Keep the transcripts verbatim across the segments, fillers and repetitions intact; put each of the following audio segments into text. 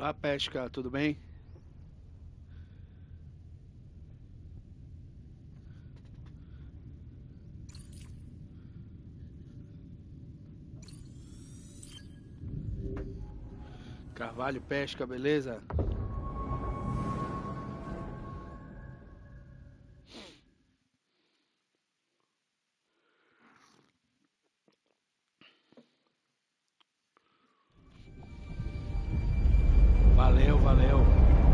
Olá, Pesca, tudo bem? Carvalho, Pesca, beleza? Valeu, valeu.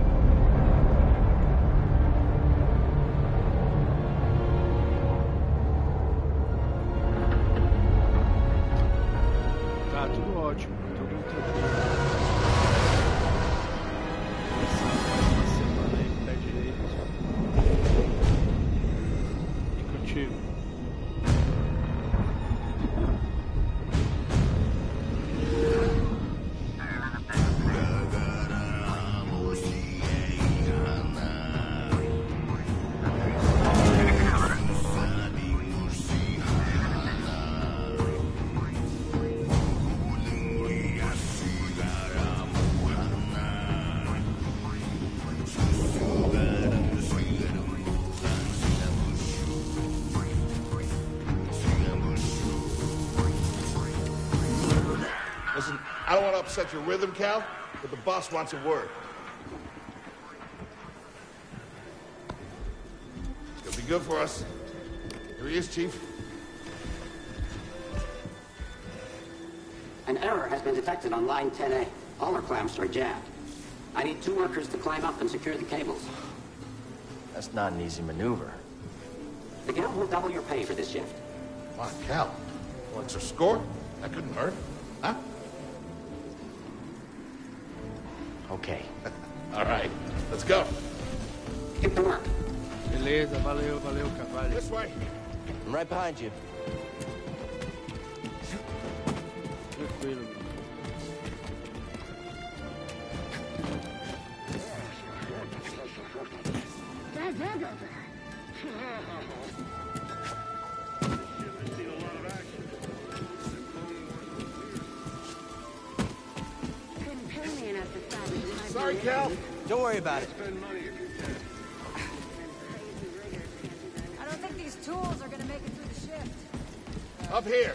Tá tudo ótimo, tudo tranquilo. Uma semana aí com o pé direito. E contigo? Listen, I don't want to upset your rhythm, Cal, but the boss wants a word. It's gonna be good for us. Here he is, Chief. An error has been detected on line ten A. All our clamps are jammed. I need two workers to climb up and secure the cables. That's not an easy maneuver. The guild will double your pay for this shift. Come on, Cal. What's our score? That couldn't hurt. Huh? Okay. All right, let's go. Get to work. Beleza, valeu, valeu, Carvalho. This way. I'm right behind you. Tranquilo, meu. Sorry, Cal. Don't worry about it. I don't think these tools are gonna make it through the shift. Up here.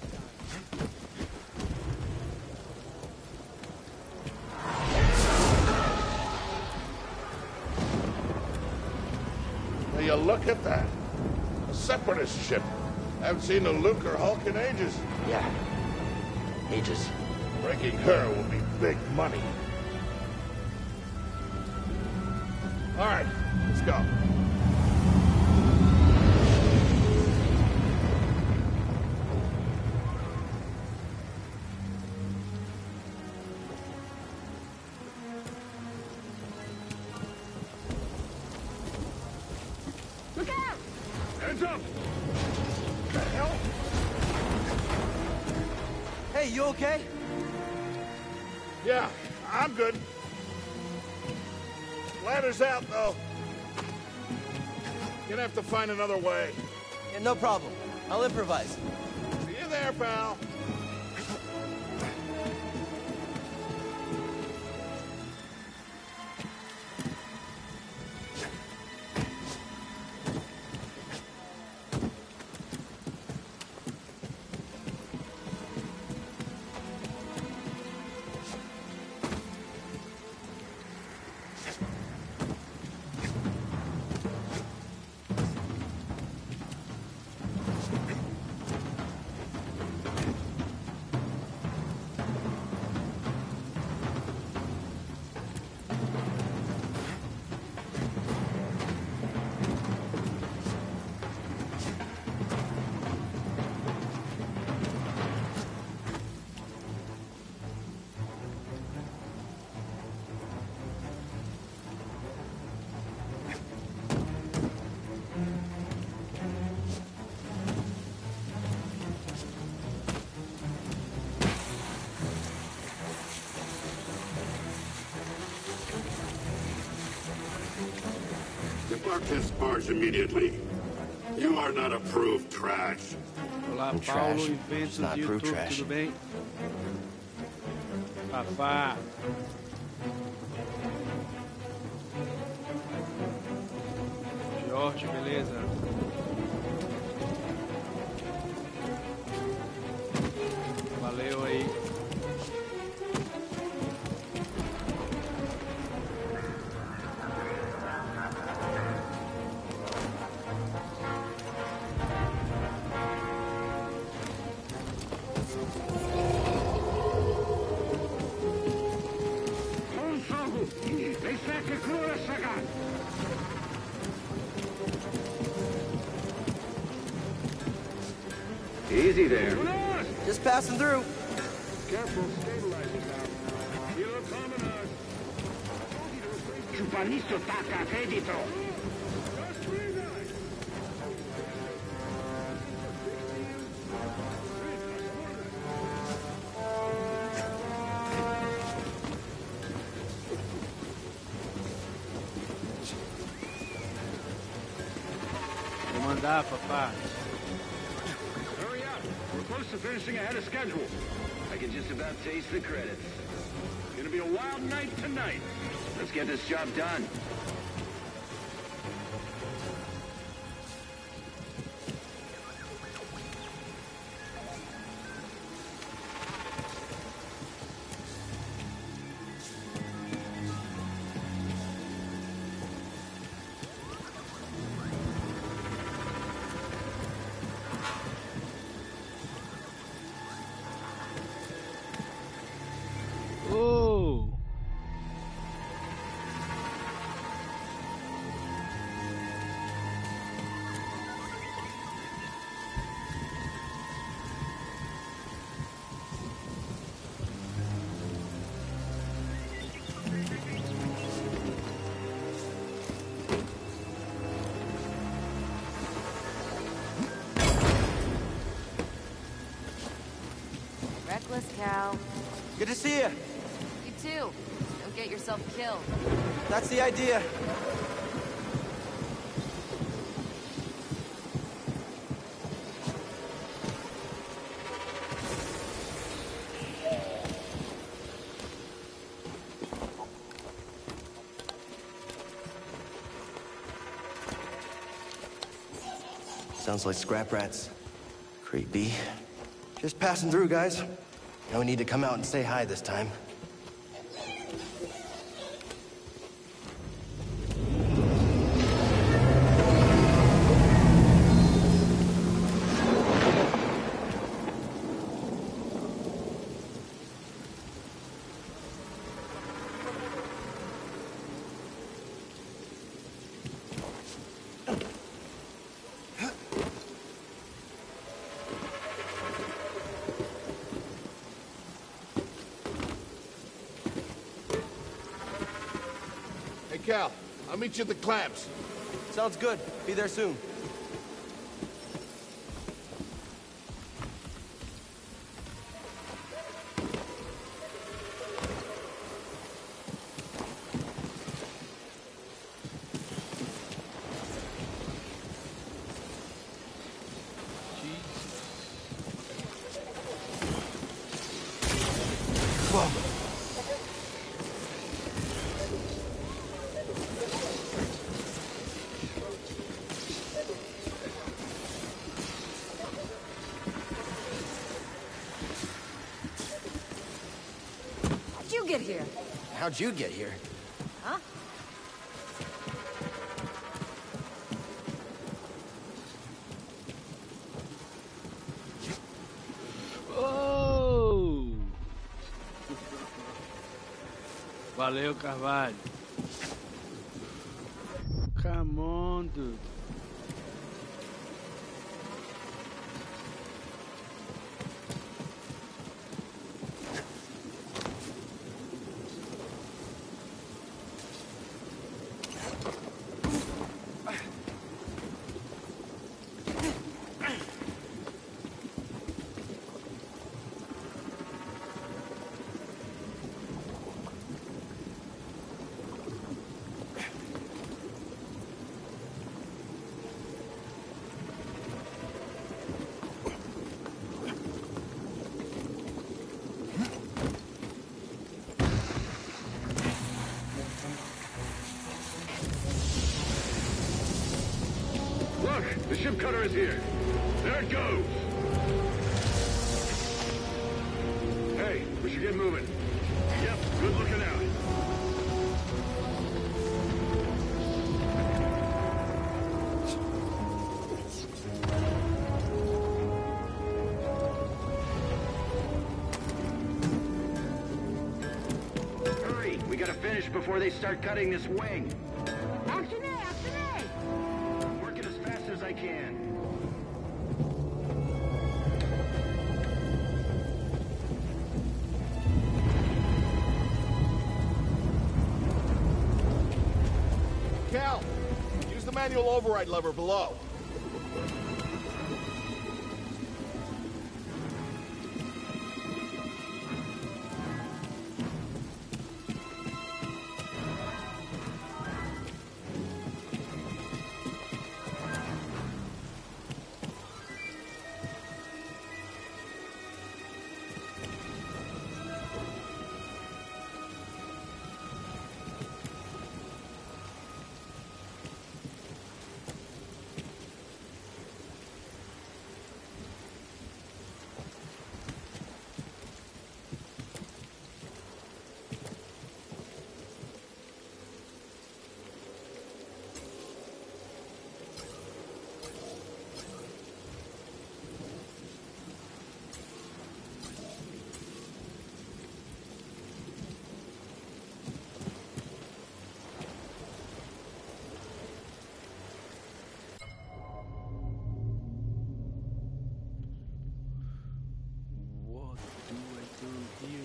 Will you look at that? A separatist ship. I haven't seen a Luke or Hulk in ages. Yeah. Ages. Breaking her will be big money. All right, let's go. Look out! Hands up! What the hell? Hey, you okay? Yeah, I'm good. Ladder's out, though. Gonna have to find another way. Yeah, no problem. I'll improvise. See you there, pal. Depart this barge immediately. You are not approved trash. Olá, I'm Paulo, trash. Inventos It's not do proof YouTube, trash. tudo bem? Fafá. Sorte, beleza. Valeu aí. Easy there. Just passing through. Careful, stabilizing now. Kilo Commodore. Chupalisto taca credito. Vou mandar, papá. Hurry up. We're close to finishing ahead of schedule. I can just about taste the credits. It's gonna be a wild night tonight. Let's get this job done. Oh! Reckless cow. Good to see you. You too. Don't get yourself killed. That's the idea. Sounds like scrap rats. Creepy. Just passing through, guys. No need to come out and say hi this time. Hey, Cal, I'll meet you at the clamps. Sounds good. Be there soon. Whoa. How'd you get here? How'd you get here? Huh? Oh! Valeu, Carvalho. Come on, dude. ship cutter is here. There it goes. Hey, we should get moving. Yep, good looking out. Hurry, we gotta finish before they start cutting this wing. Action A, action A! I'm working as fast as I can. Cal, use the manual override lever below. What do I do here?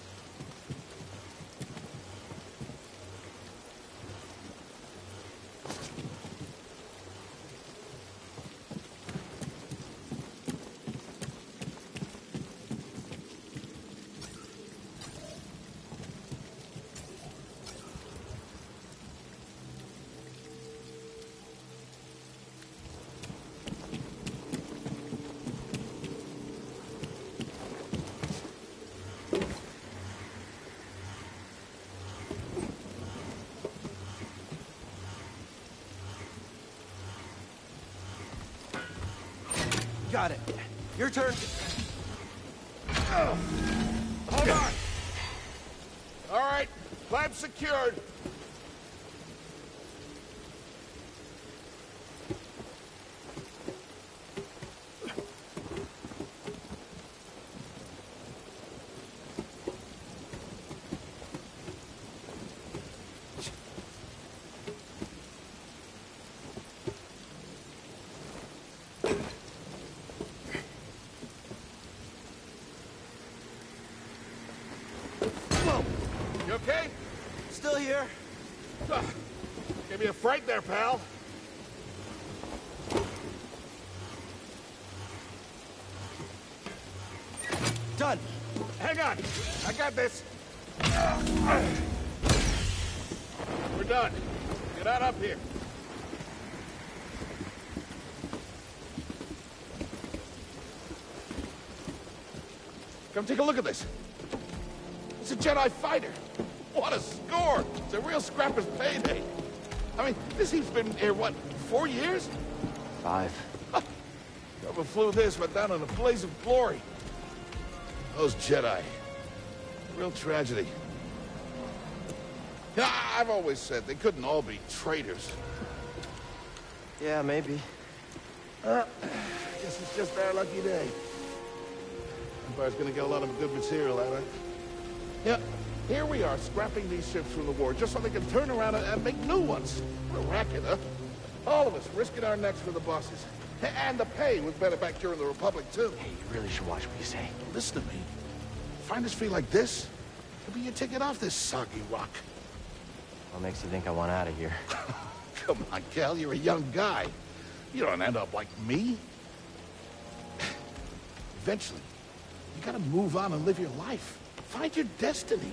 Got it. Your turn. Oh. Hold on. All right, clamp secured. You okay? Still here. Ugh. Gave me a fright there, pal. Done. Hang on. I got this. We're done. Get out up here. Come take a look at this. It's a Jedi fighter. What a score! It's a real scrapper's payday. I mean, this he's been here, what, four years? Five. Whoever flew this went down in a blaze of glory. Those Jedi. Real tragedy. Yeah, I've always said they couldn't all be traitors. Yeah, maybe. Uh, guess it's just our lucky day. Empire's gonna get a lot of good material out of it. Yeah, here we are, scrapping these ships from the war just so they can turn around and, and make new ones. What a racket, huh? All of us risking our necks for the bosses. And the pay was better back during the Republic, too. Hey, you really should watch what you say. Listen to me. Find us free like this, it'll be your ticket off this soggy rock. What makes you think I want out of here? Come on, Cal, you're a young guy. You don't end up like me. Eventually, you gotta move on and live your life. Find your destiny.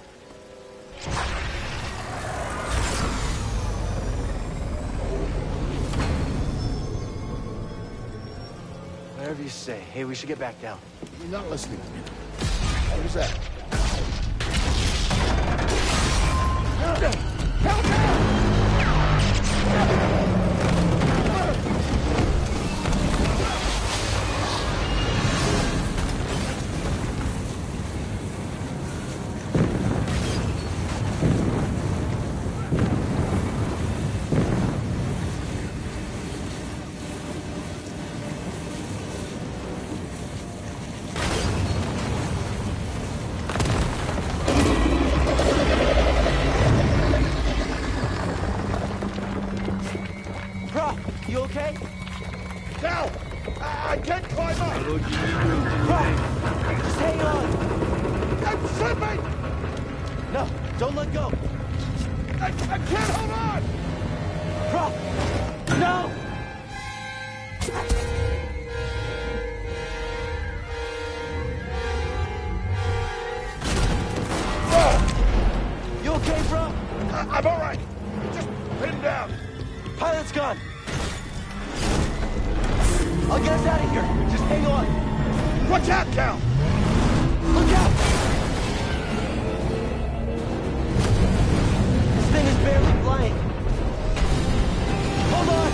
Whatever you say. Hey, we should get back down. You're not listening to me. What was that? Help! You okay? Cal! I, I can't climb up! Prof! Just hang on! I'm slipping! No, don't let go! I, I can't hold on! Prof! No! You okay, bro? I, I'm all right. Just pinned down. Pilot's gone. I'll get us out of here. Just hang on. Watch out, Cal! Look out! This thing is barely flying. Hold on!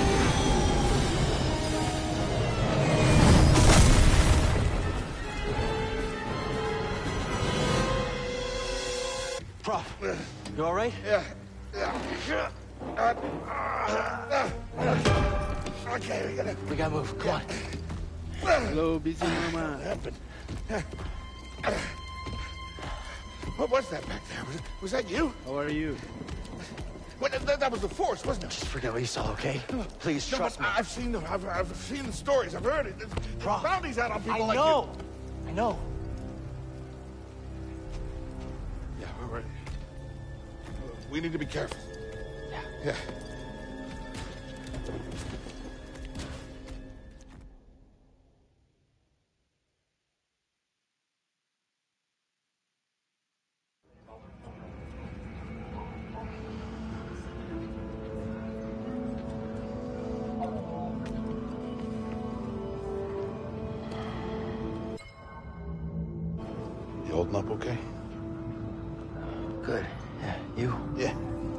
Prof, you all right? Yeah. Yeah. Uh, uh, uh, okay, we gotta... We gotta move. Come on. Hello, busy mama. Happened. What was that back there? Was, was that you? How are you? What, that, that was the Force, wasn't it? Just forget what you saw, okay? Please, No, trust but me. I've seen the, I've, I've seen the stories. I've heard it. There's Prof, bounties out on people I like know. I know. you. Yeah, we're ready. We need to be careful. Yeah. Yeah. You holding up okay? Good. Yeah, you? Yeah.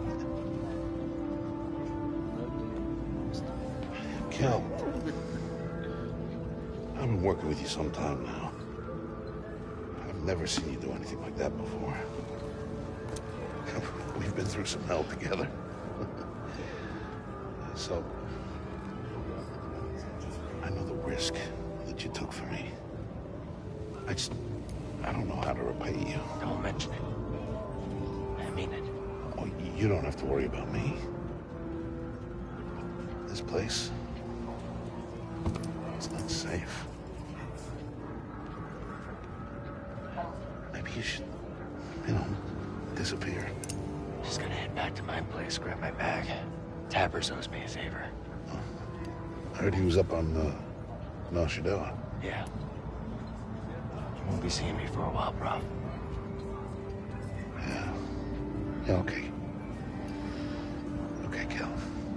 Cal, I've been working with you some time now. I've never seen you do anything like that before. We've been through some hell together. So, I know the risk that you took for me. I just, I don't know how to repay you. Don't mention it. I mean it. Oh, you don't have to worry about me. This place, it's not safe. Maybe you should, you know, disappear. Just gonna head back to my place, grab my bag. Tappers owes me a favor. Oh. I heard he was up on, uh, Noshidella. Yeah. You won't be seeing me for a while, Prof. Yeah. Yeah, okay. Okay, Cal.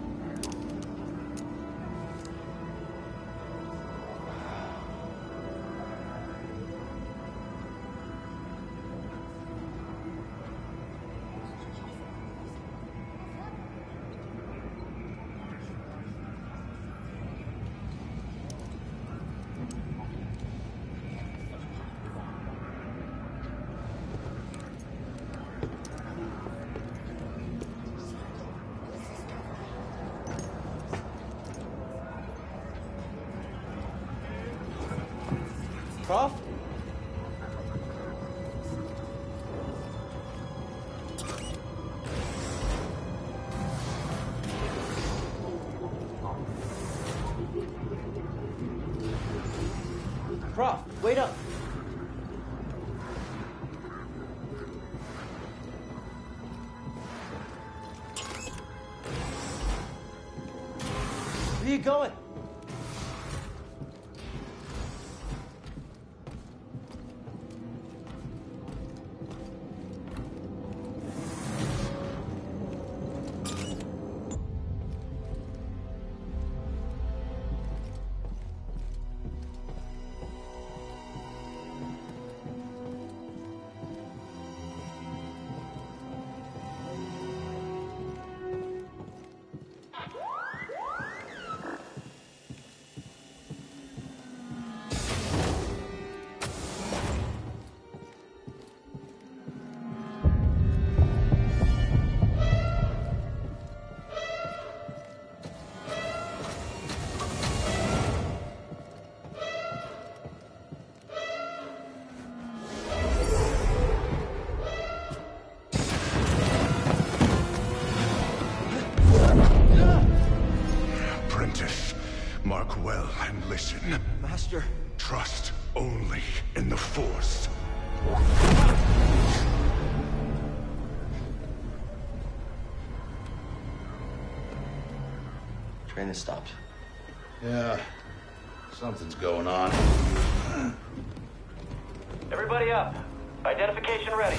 Prof? Prof, wait up. Where are you going? Look well and listen. Master. Trust only in the Force. Train has stopped. Yeah, something's going on. Everybody up. Identification ready.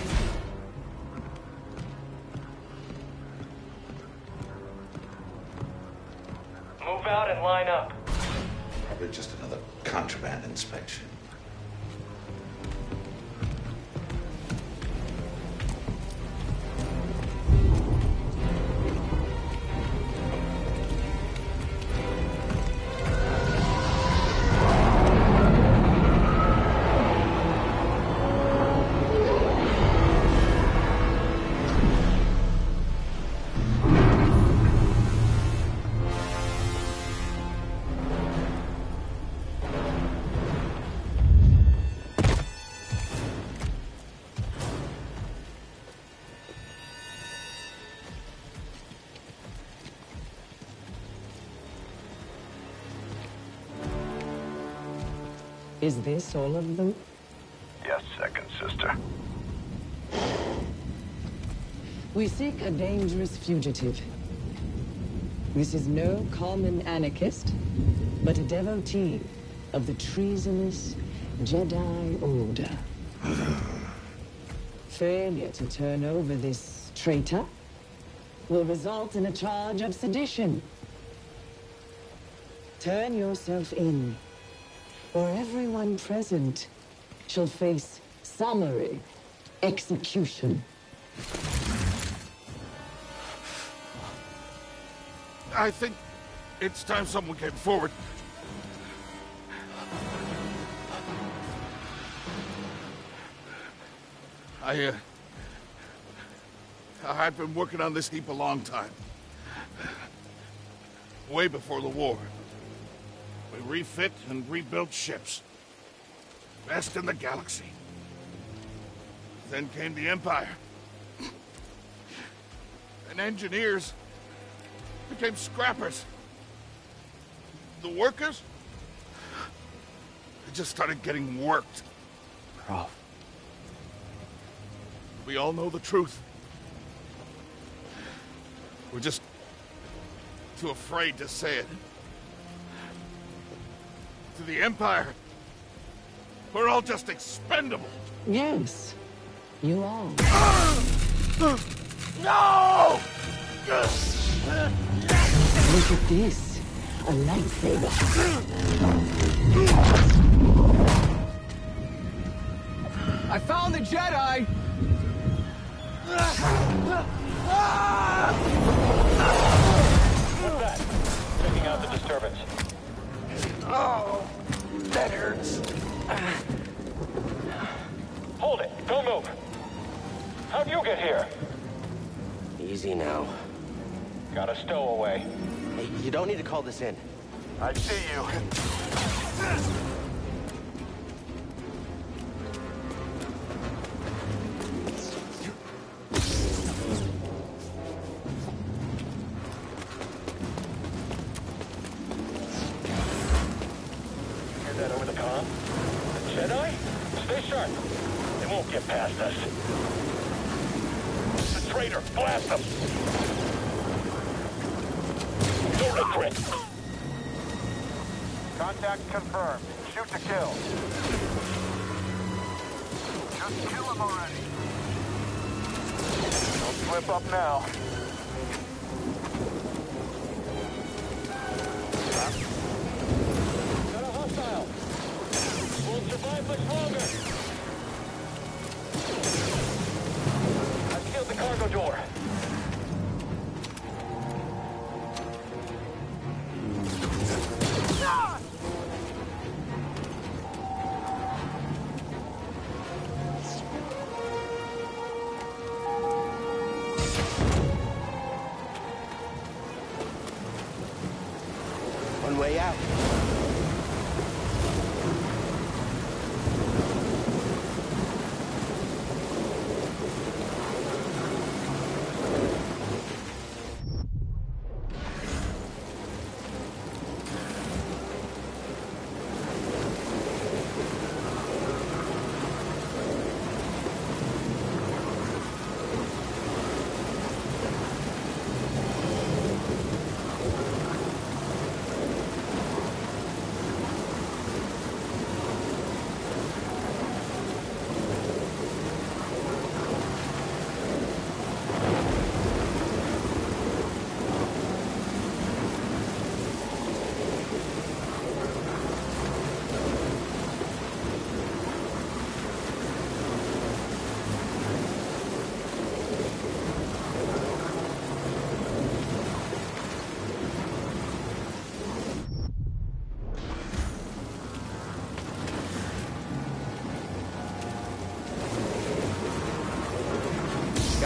Move out and line up. Probably just another contraband inspection. Is this all of them? Yes, second sister. We seek a dangerous fugitive. This is no common anarchist, but a devotee of the treasonous Jedi Order. Failure to turn over this traitor will result in a charge of sedition. Turn yourself in, or everyone present shall face summary execution. I think it's time someone came forward. I, uh... I've been working on this heap a long time. Way before the war. We refit and rebuilt ships. Best in the galaxy. Then came the Empire. And engineers became scrappers. The workers, they just started getting worked. Prof. We all know the truth. We're just too afraid to say it. To the Empire, we're all just expendable. Yes, you are. No! Look at this. A lightsaber. I found the Jedi! What's that? Checking out the disturbance. Oh, that hurts. Hold it. Don't move. How'd you get here? Easy now. Got a stowaway. Hey, you don't need to call this in. I see you. Hear that over the comm? The Jedi? Stay sharp. They won't get past us. The traitor! Blast them! Don't regret. Contact confirmed. Shoot to kill. Just kill him already. Don't slip up now. Got a hostile. Won't survive much longer. I've sealed the cargo door. One way out.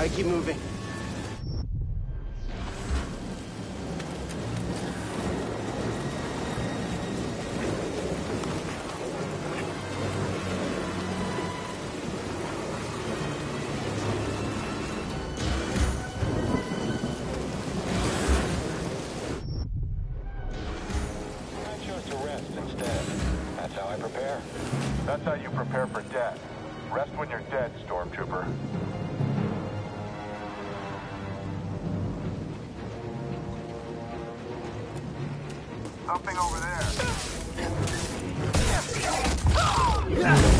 Gotta keep moving. That's how you prepare for death. Rest when you're dead, Stormtrooper. Something over there.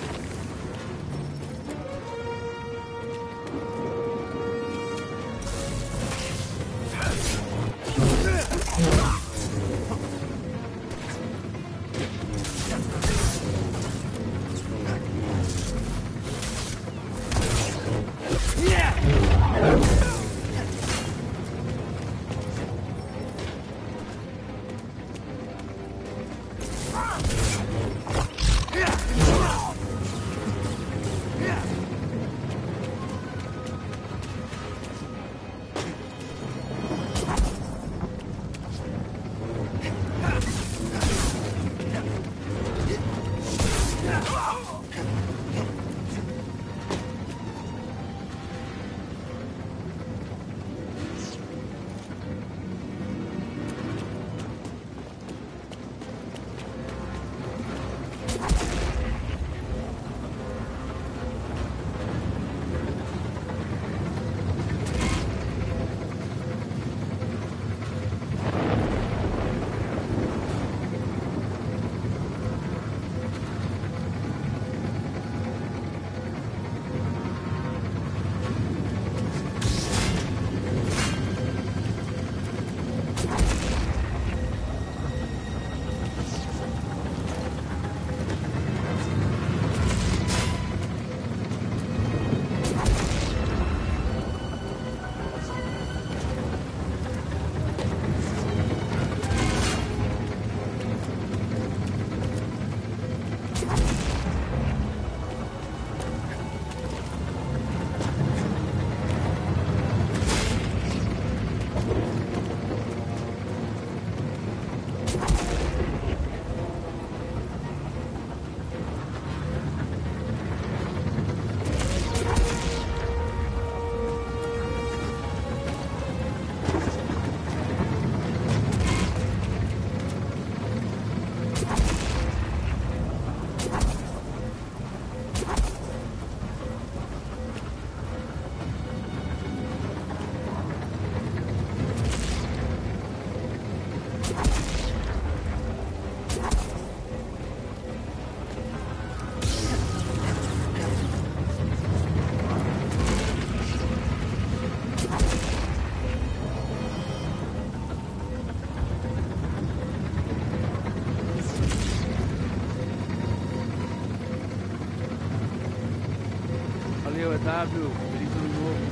W, veículo novo.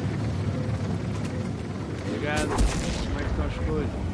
Obrigado. Como é que estão as coisas?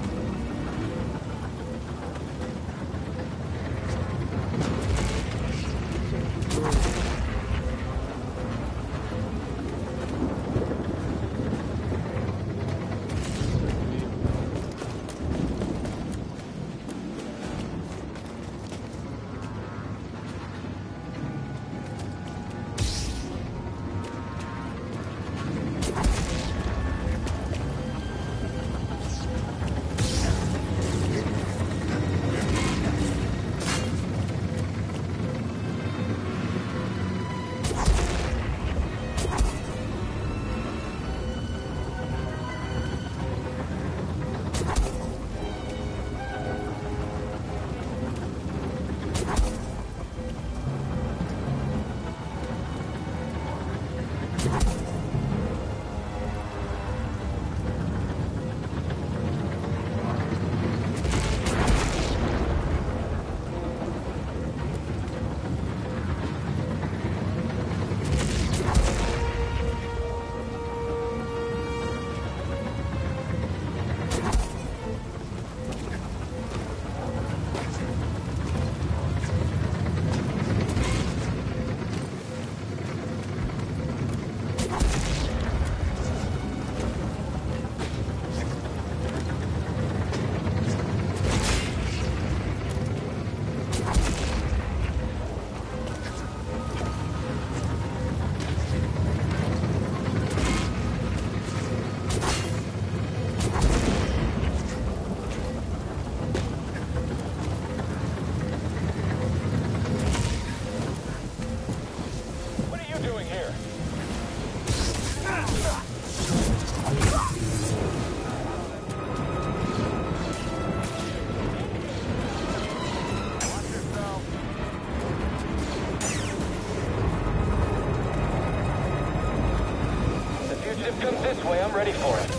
ready for it.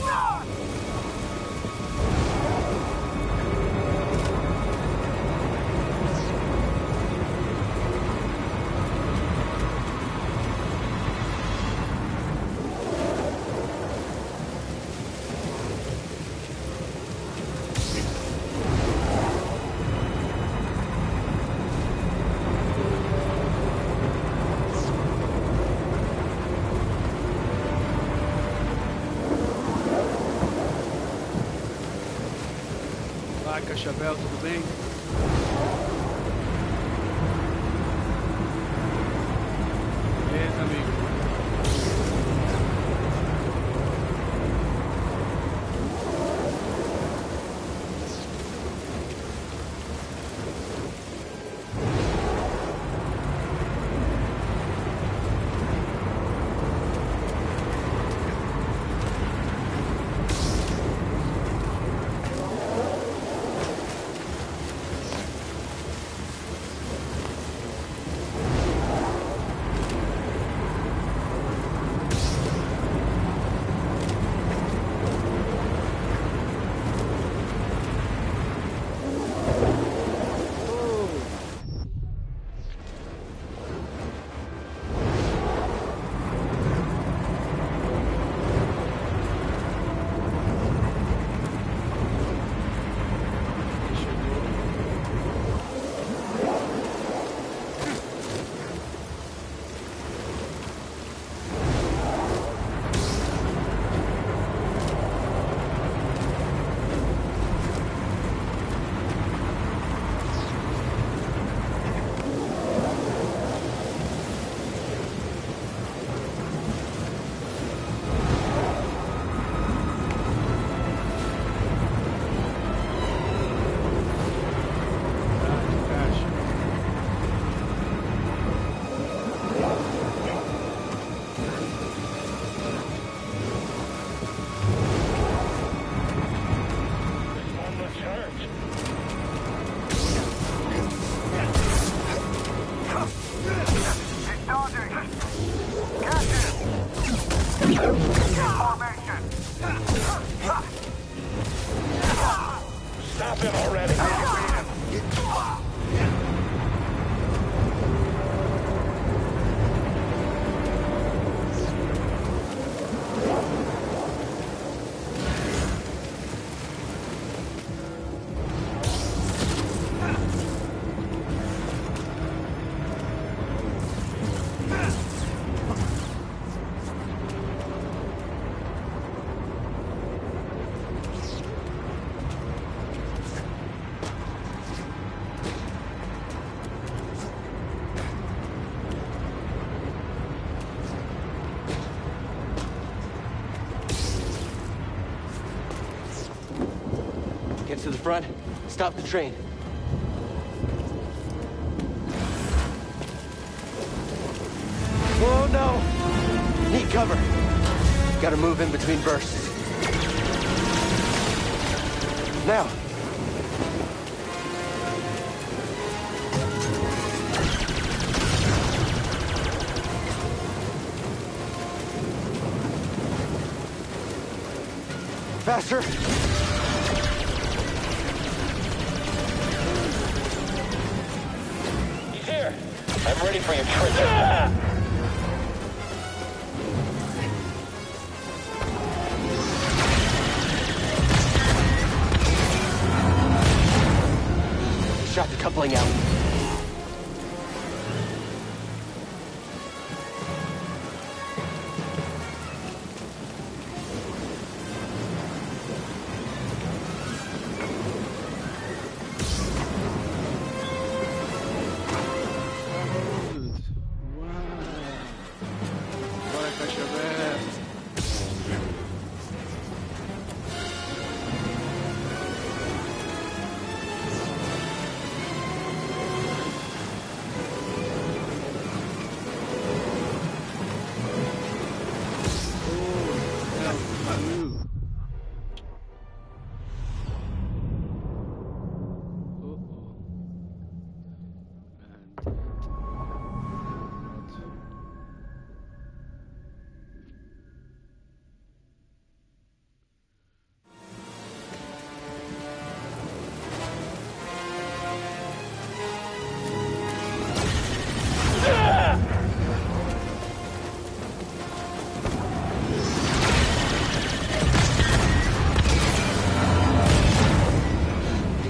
Vai, Cachavel, tudo bem? Beleza, amigo. Stop him already! Get to the front, stop the train. Oh no! Need cover. Gotta move in between bursts. Now! Faster! He's here! I'm ready for your trick. Ah! Shot the coupling out. Bora, Cachavel.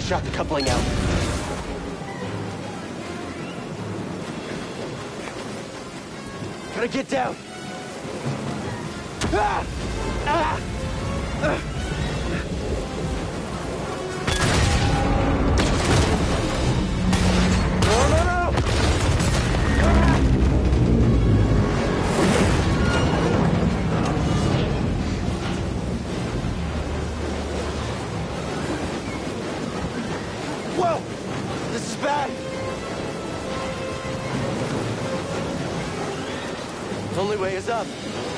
shot the coupling out. Gotta get down. Ah! Ah! Ah! No, no, no! Ah! Whoa! This is bad! Only way is up.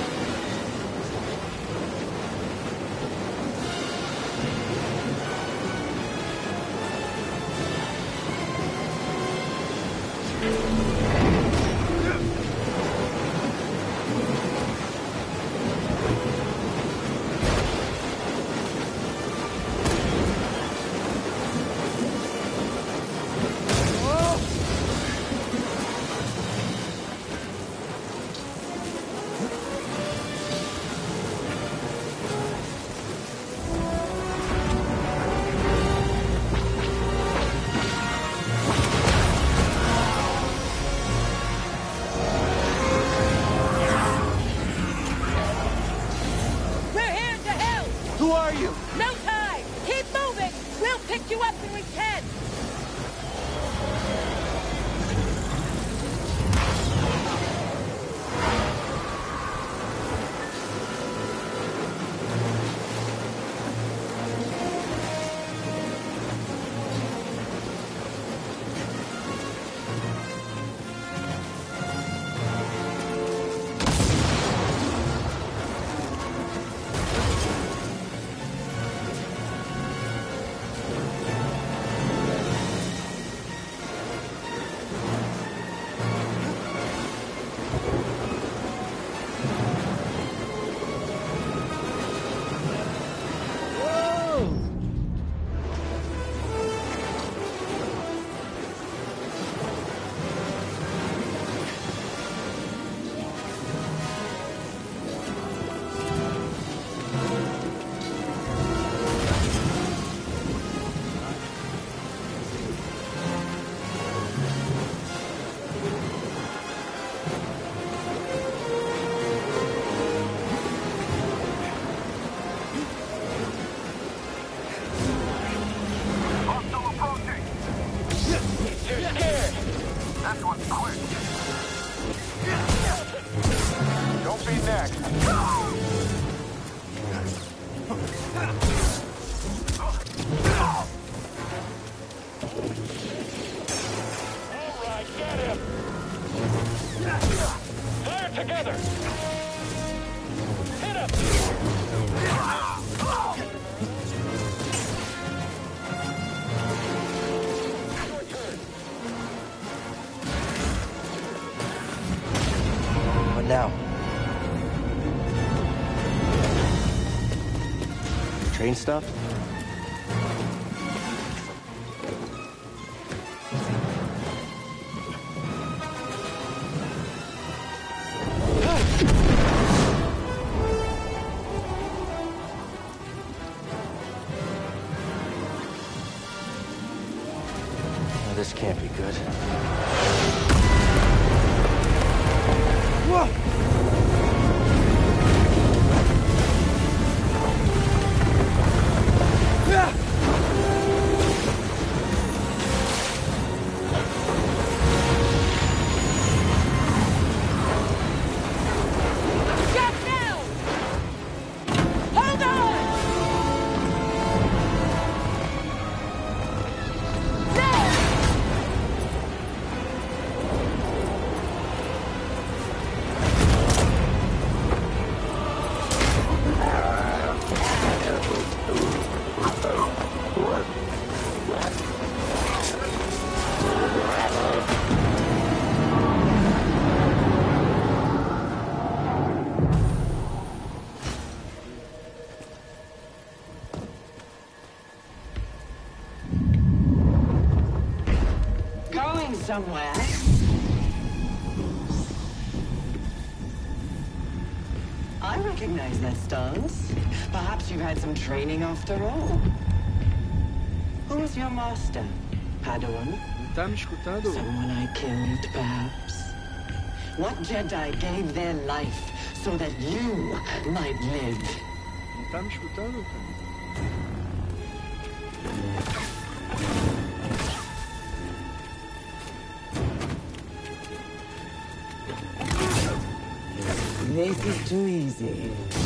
Now. Train stuff? Oh, this can't be good. Whoa! Somewhere. I recognize that stance. Perhaps you've had some training after all. Who was was your master, Padawan? Tá me escutando? Someone I killed, perhaps. What Jedi gave their life so that you might live? Não tá me escutando, cara? This is too easy.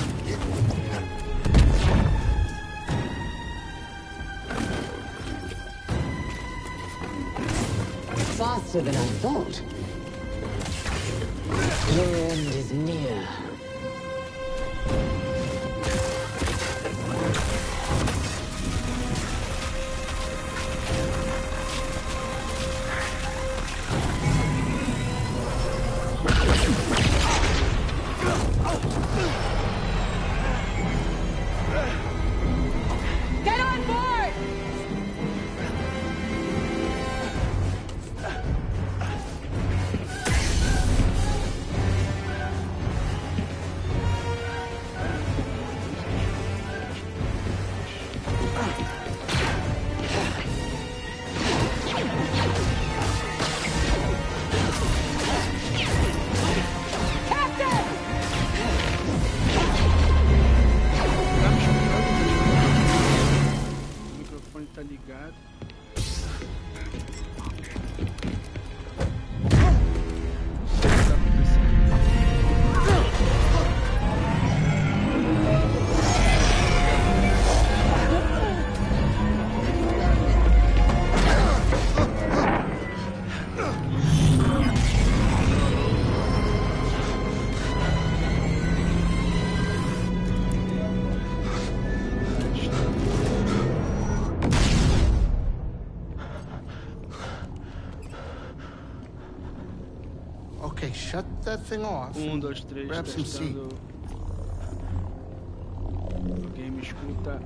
Faster than I thought. Your end is near. Get on board! O microfone tá ligado. Okay, shut that thing off. Um, dois, três, Grab some seat. testando. Alguém me escuta?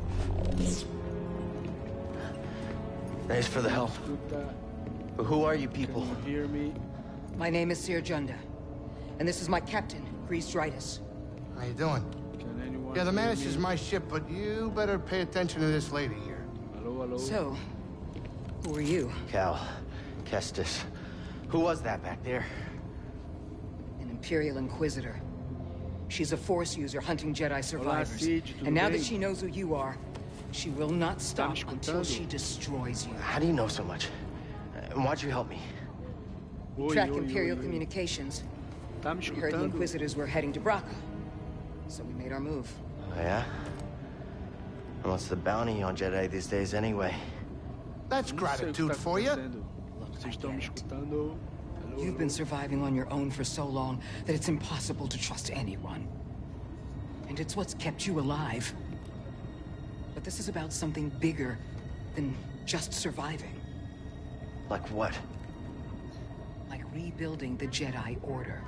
Thanks for the help. Escuta? But who are you Can people? you hear me? My name is Seer Junda, and this is my captain, Grease Dritus. How you doing? Can anyone Yeah, the hear Mantis me? is my ship, but you better pay attention to this lady here. Hello, hello. So, who are you? Cal. Kestis. Who was that back there? An Imperial Inquisitor. She's a Force user hunting Jedi survivors. Siege, tudo And now bem? that she knows who you are, she will not stop me until escutando? she destroys you. How do you know so much? And why'd you help me? We Oi, track oi, Imperial oi, oi. communications. Tá me We heard the escutando? Inquisitors were heading to Braca, so we made our move. Oh, yeah? And what's the bounty on Jedi these days anyway? That's Não sei o que gratitude tá for you. acontecendo. Vocês estão me escutando? Hello, You've been surviving on your own for so long that it's impossible to trust anyone. And it's what's kept you alive. But this is about something bigger than just surviving. Like what? Like rebuilding the Jedi Order.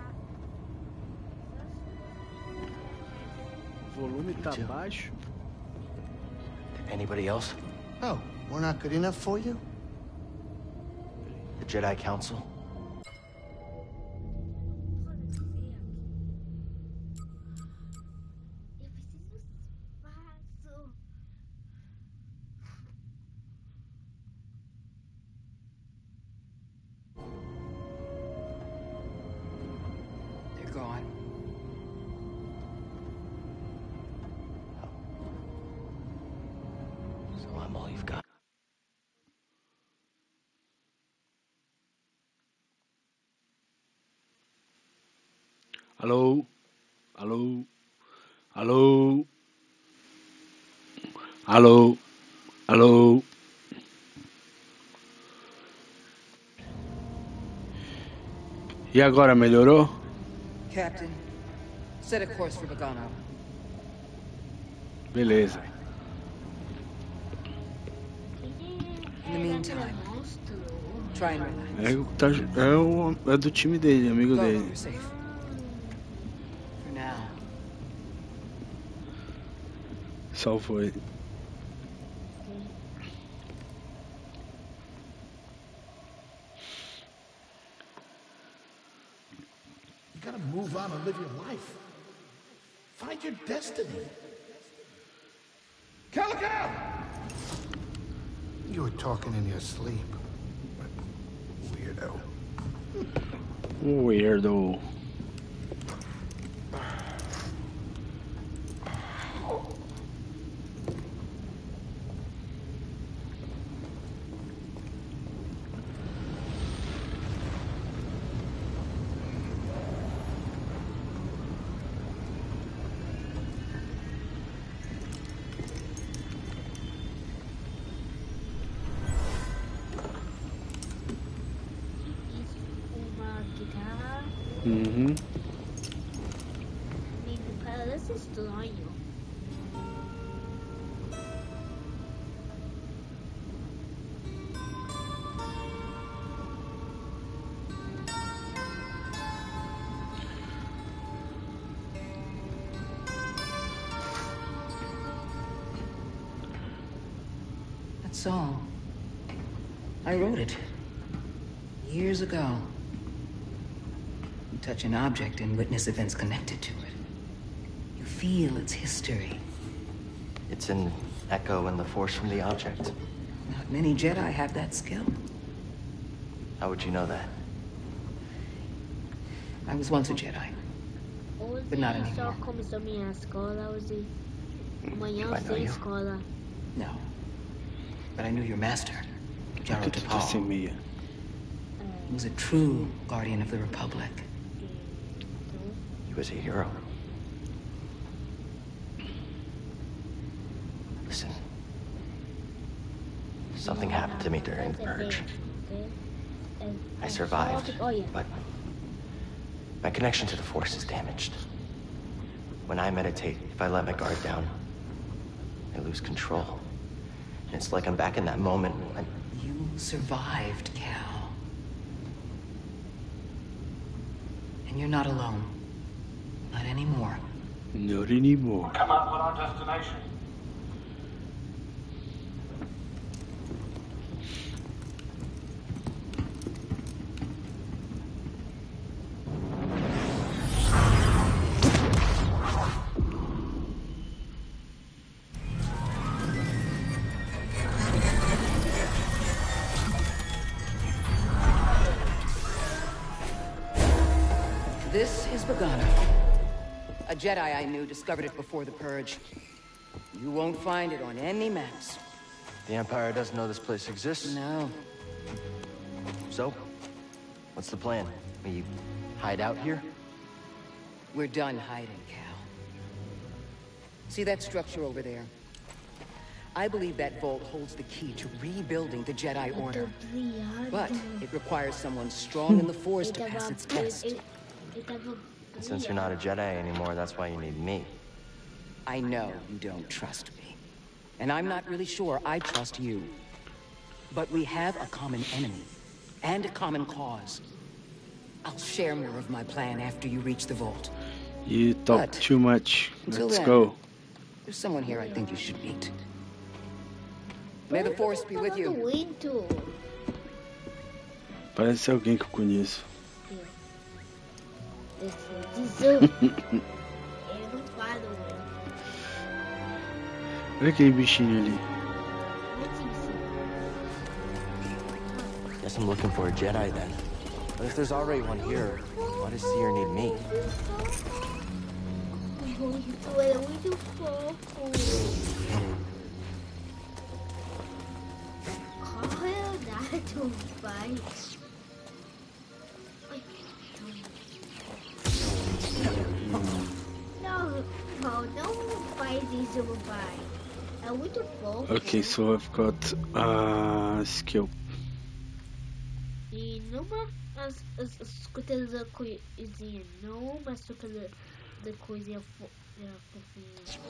O volume tá too. baixo? Anybody else? Oh, we're not good enough for you? The Jedi Council? They're gone. So I'm all you've got. Alô? Alô? Alô? Alô? Alô? E agora, melhorou? Captain, set a course for Bogano. Beleza. In the meantime, try and relax. É, o tá, é, o, é do time dele, amigo Go, dele. you're safe. For now. Salvou ele. You gotta move on and live your life. Find your destiny. Calico! You were talking in your sleep. Weirdo. Weirdo. Uhum. Parece estranho. That's all. I wrote it. Years ago. You touch an object and witness events connected to it. You feel its history. It's an echo in the force from the object. Not many Jedi have that skill. How would you know that? I was once a Jedi. But not Hoje só anymore. começou minha escola, hoje amanhã Do I know sem you? escola. No. But I knew your master, Jaro Que tu tá sem Tapal. meia? He was a true guardian of the Republic. He was a hero. Listen. Something happened to me during the purge. I survived, but my connection to the Force is damaged. When I meditate, if I let my guard down, I lose control. And it's like I'm back in that moment when... You survived, Cal. And you're not alone. Not anymore. Not anymore. Come up with our destination. This is Bogano. A Jedi I knew discovered it before the Purge. You won't find it on any maps. The Empire doesn't know this place exists? No. So? What's the plan? We hide out here? We're done hiding, Cal. See that structure over there? I believe that vault holds the key to rebuilding the Jedi Order. But it requires someone strong in the Force to pass its test. And since you're not a Jedi anymore, that's why you need me. I know you don't trust me. And I'm not really sure I trust you. But we have a common enemy. And a common cause. I'll share more of my plan after you reach the vault. You talk But too much. until Let's then, go. There's someone here I think you should meet. May the Force be with you. Muito. Parece alguém que eu conheço. Eu não falo. Olha aquele bichinho ali. Guess I'm looking for a Jedi then. But if there's already one here, why does Seer need me? Muito, é muito fofo. Qual é o dado, pai? Não, não, não faz isso, pai. É muito fofo. Okay, so I've got uh, skill. E numa as, as, as escutas da coisinha, numa escuta da, da coisinha fo, da fofinha.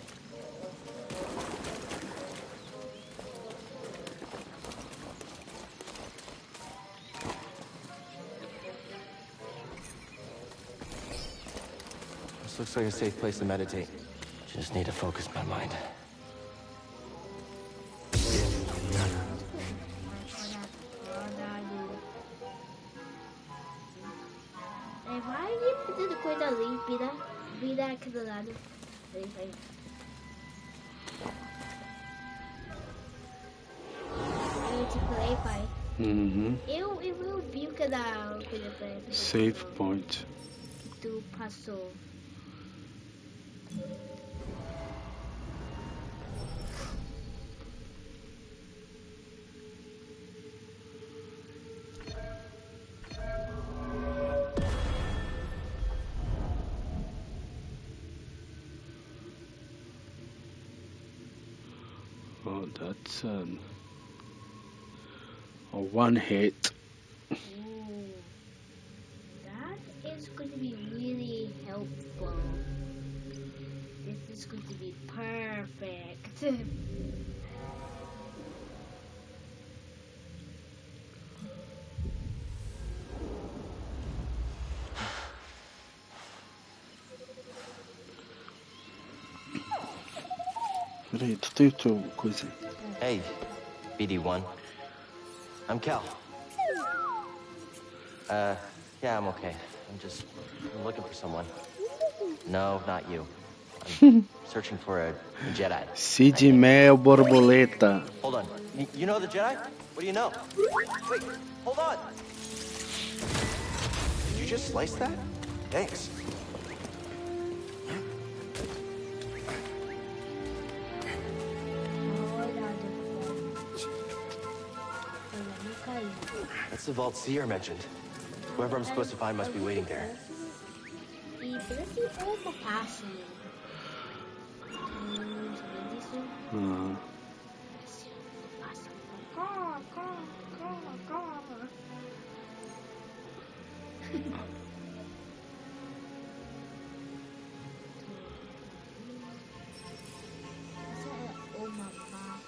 This looks like a safe place to meditate. Just need to focus my mind. É, vai fazendo coisa ali, vira, vira aqui do lado. Vai, vai. Uhum. Eu, eu, eu vi o que dá coisa pra essa Save pessoa point. que tu passou. Oh, that's um, a one hit. Ooh, that is going to be really helpful. This is going to be perfect. Peraí, tu tem o teu coisa aí. Hey, B D one. I'm Cal. Uh, yeah, I'm okay. I'm just I'm looking for someone. No, not you. I'm searching for a, a Jedi. Sid Mel Borboleta. Hold on. Y you know the Jedi? What do you know? Wait, hold on. Did you just slice that? Thanks. That's the vault Seer mentioned. Whoever I'm supposed to find must be waiting there. E parece uma passa. Uhum. Essa é uma mapa.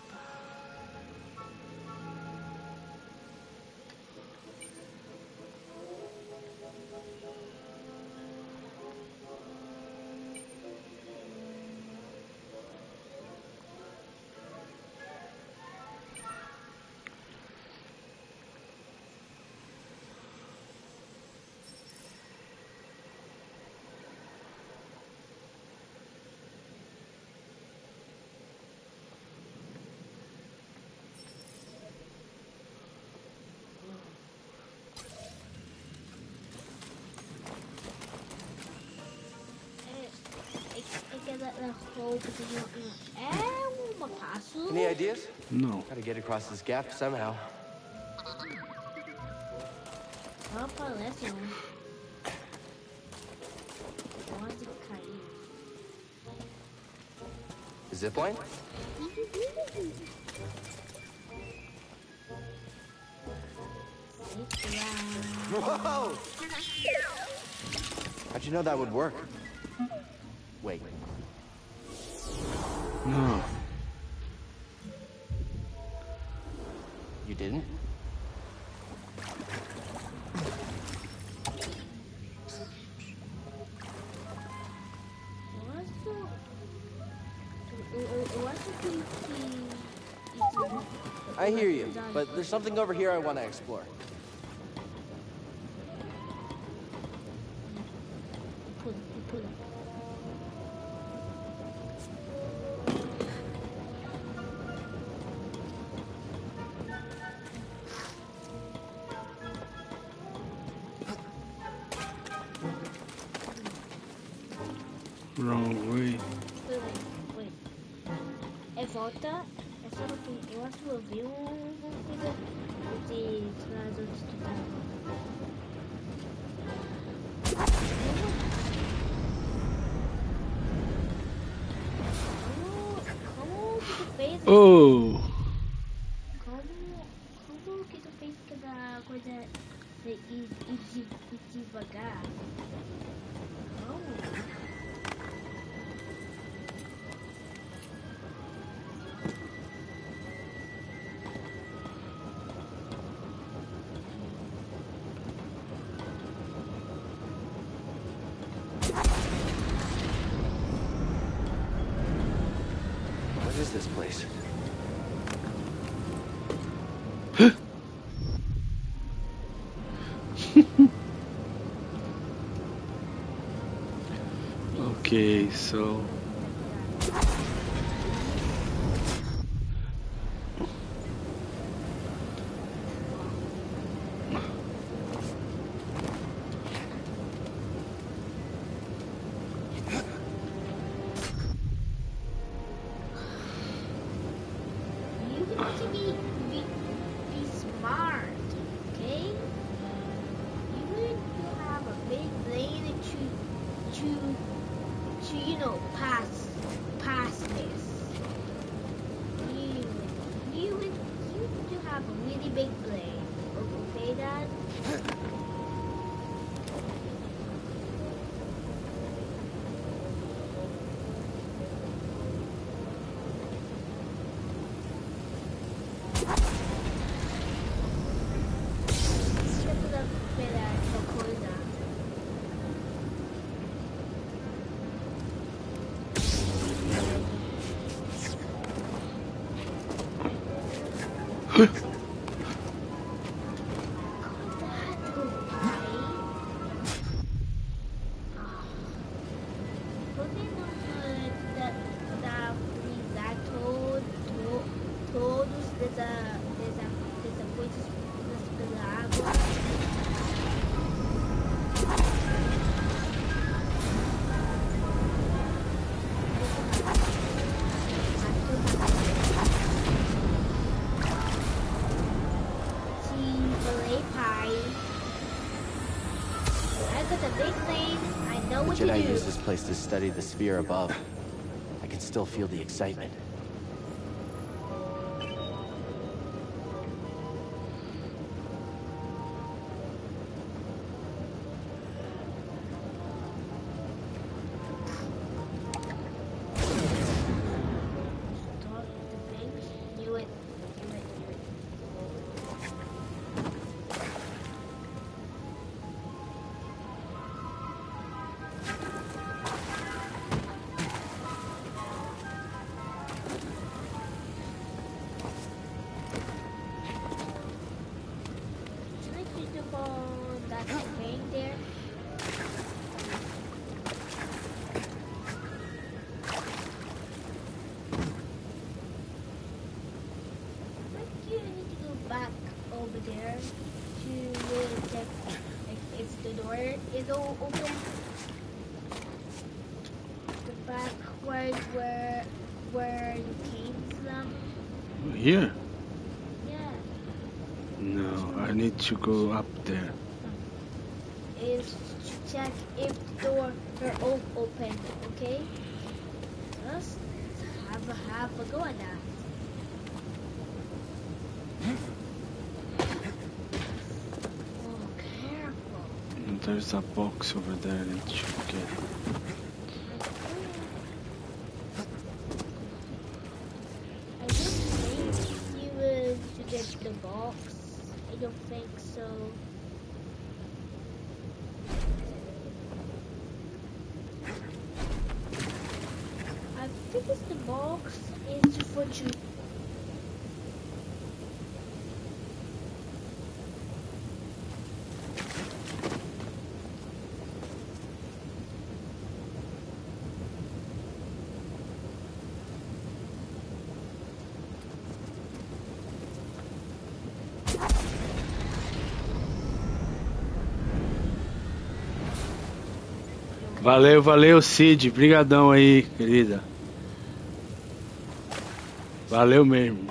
Any ideas? No. Gotta get across this gap somehow. Ela parece um. Pode cair. Zipline? Whoa! How'd you know that would work? Wait. No. You didn't? I hear you, but there's something over here I want to explore. Wrong way. É volta. É só que eu acho que eu vi uma coisa de traz outros estudantes. Como que tu fez? Oh! Como, como que tu fez cada coisa de ir, ir, ir devagar? Como? What is this place? Okay, so really big blade. Okay, Dad? The Jedi used this place to study the sphere above. I can still feel the excitement. Here? Yeah. No, I need to go up there. Is to check if the door are open, okay? Just have a have a go at that. Oh, careful. There's a box over there that you should get. The box? I don't think so. I think it's the box is for you. Valeu, valeu, Cid. Brigadão aí, querida. Valeu mesmo.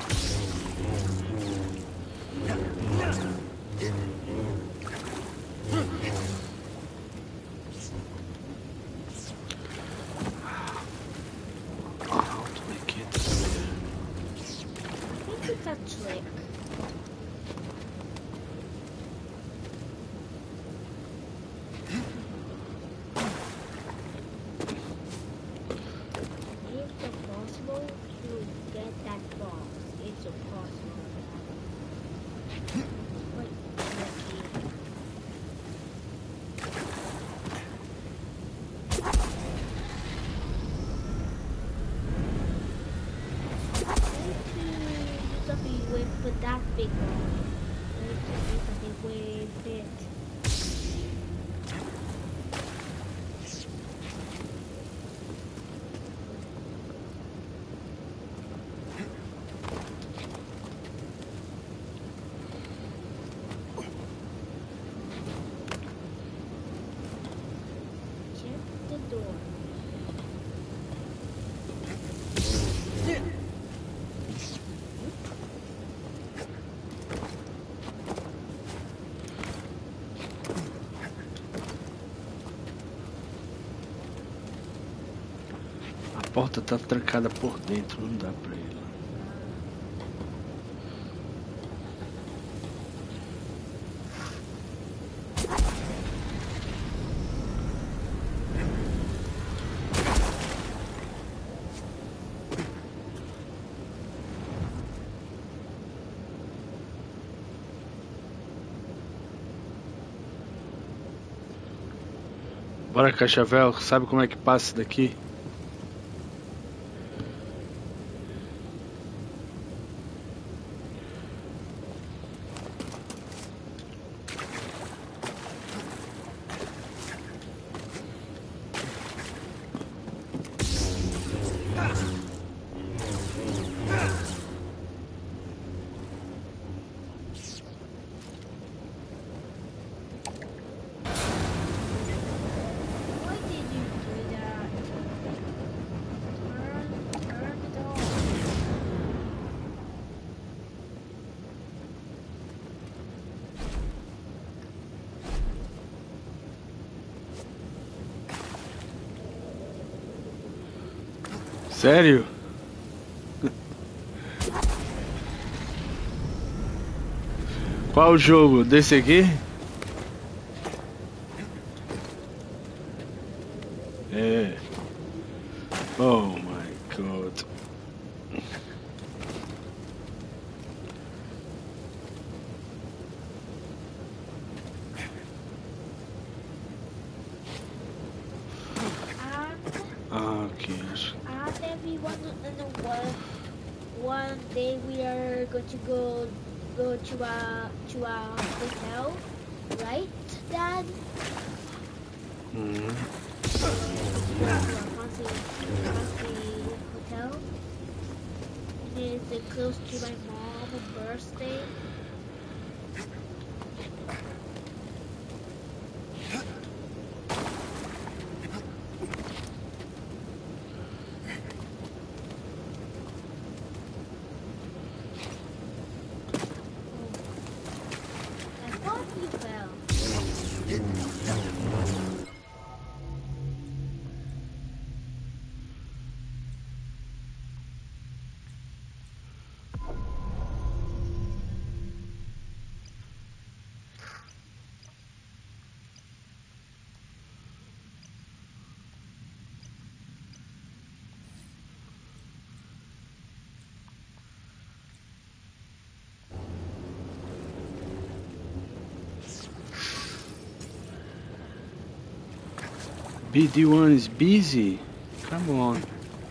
A porta tá trancada por dentro, não dá pra ir lá. Bora, Cascavel. Sabe como é que passa daqui? Sério? Qual o jogo? Desse aqui? É. Oh my god. Ah, ok. And everyone in the world, one day we are going to go go to a to a hotel, right, Dad? Mm-hmm. To a fancy fancy hotel. And it's close to my mom's birthday. B D one is busy. Come on.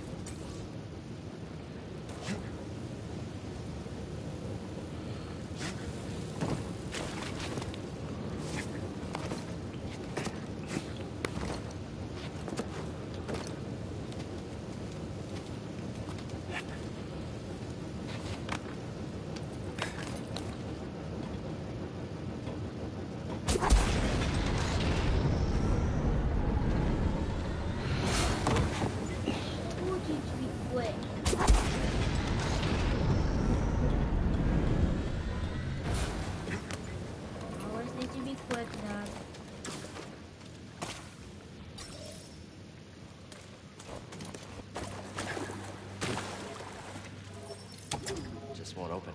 Just won't open.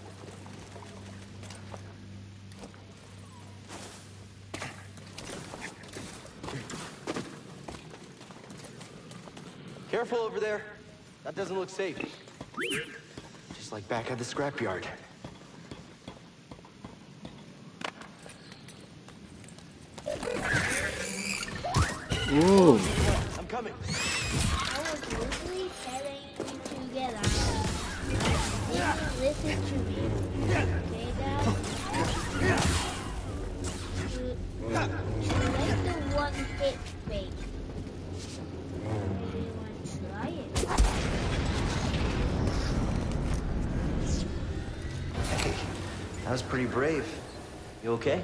Careful over there. That doesn't look safe. Just like back at the scrapyard. Whoa. I'm coming. I was literally telling you to get out. You didn't listen to me. Okay, Dad? To, to make the one hit fake. I didn't want to try it. Hey, that was pretty brave. You okay?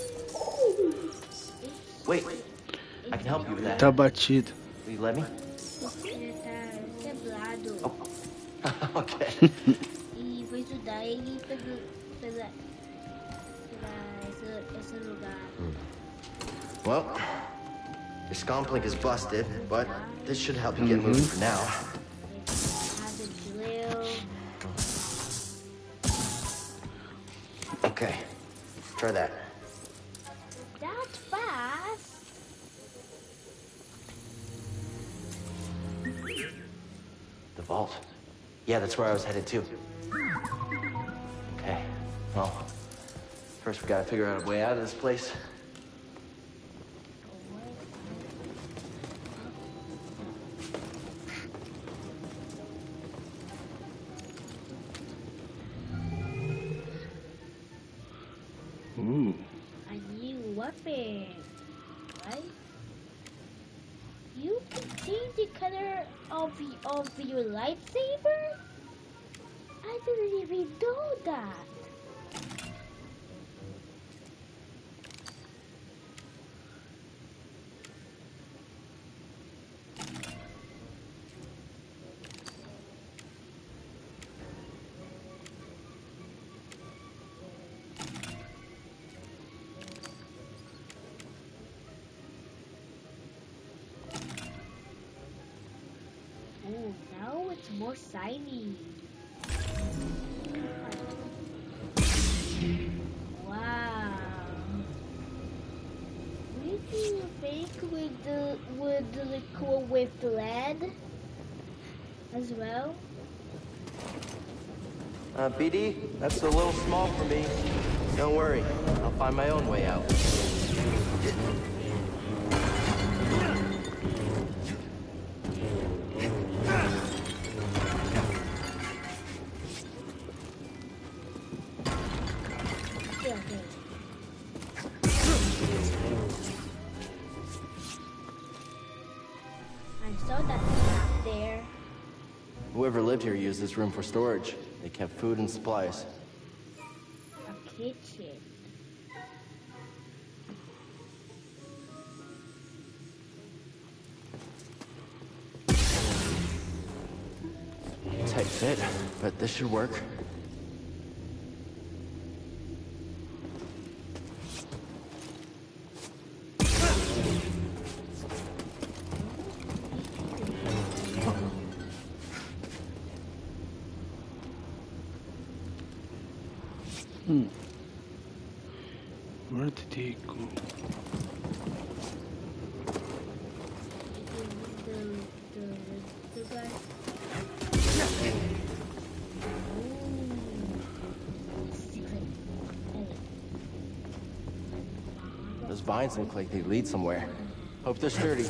Wait, I can help you with that. Tá batido. Will you let me? Ele tá quebrado. Oh. Okay. E foi estudar ele pela, pela, pela esse, esse lugar. Well, your scomplink is busted, but this should help you get moving for now. Has a drill. Okay, try that. That's fast. The vault. Yeah, that's where I was headed to. Okay, well, first we gotta figure out a way out of this place. Ooh. A new weapon, right? You can change the color of of your lightsaber? I didn't even know that. Oh, now it's more shiny. Wow. What do you think with the with the cool with lead as well? Uh, B D, that's a little small for me. Don't worry, I'll find my own way out. I saw that map there. Whoever lived here used this room for storage. They kept food and supplies. A kitchen. Tight fit, but this should work. Hmm. Where did he go? The, the, the guy. Those vines look like they lead somewhere. Hope they're sturdy.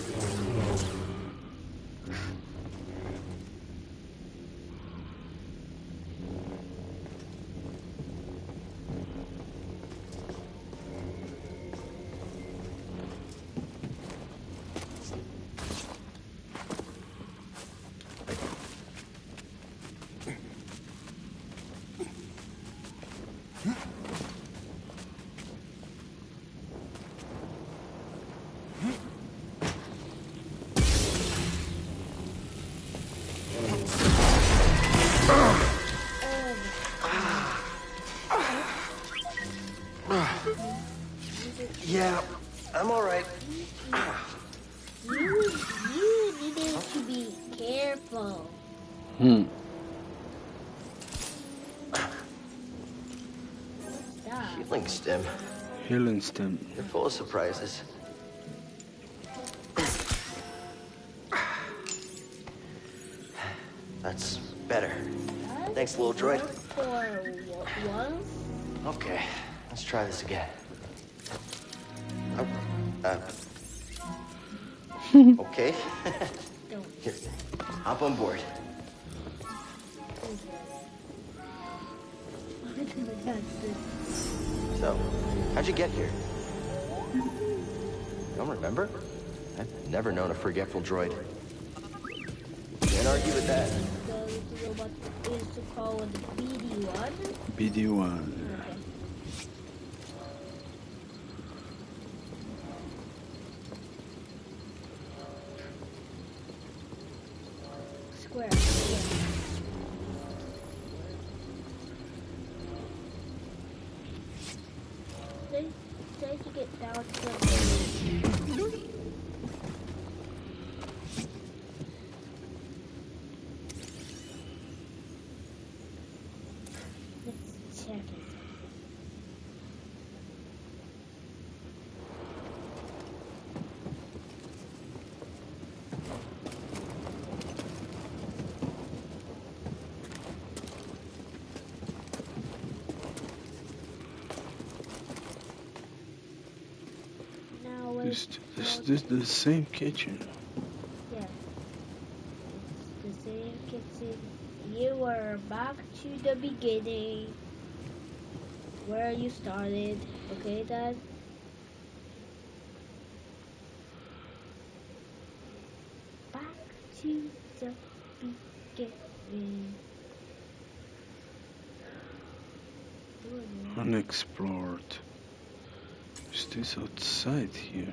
Yeah, I'm all right. You, you needed to be careful. Hmm. Healing stem. Healing stem. You're full of surprises. That's better. Thanks, little droid. For once? Okay, let's try this again. Oh, uh. Okay. Here, hop on board. So, how'd you get here? Don't remember? I've never known a forgetful droid. Can't argue with that. The robot is called B D one. B D one. Okay. Square. Yeah. Try, try to get down to the Let's check it. This, this, this the same kitchen. Yeah. It's the same kitchen. You are back to the beginning. where you started. Okay, Dad? Back to the beginning. Unexplored. Is this outside here?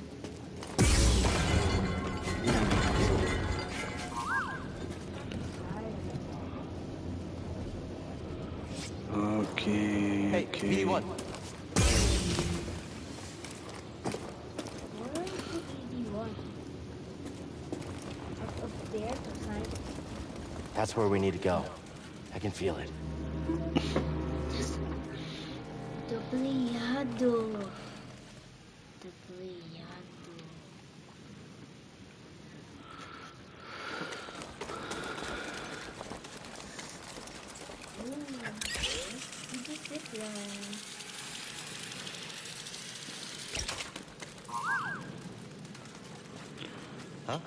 Okay, hey, okay. B D one. Where is the B D one? Up, up there, outside. That's where we need to go. I can feel it. Duplicado. Duplicado. Huh?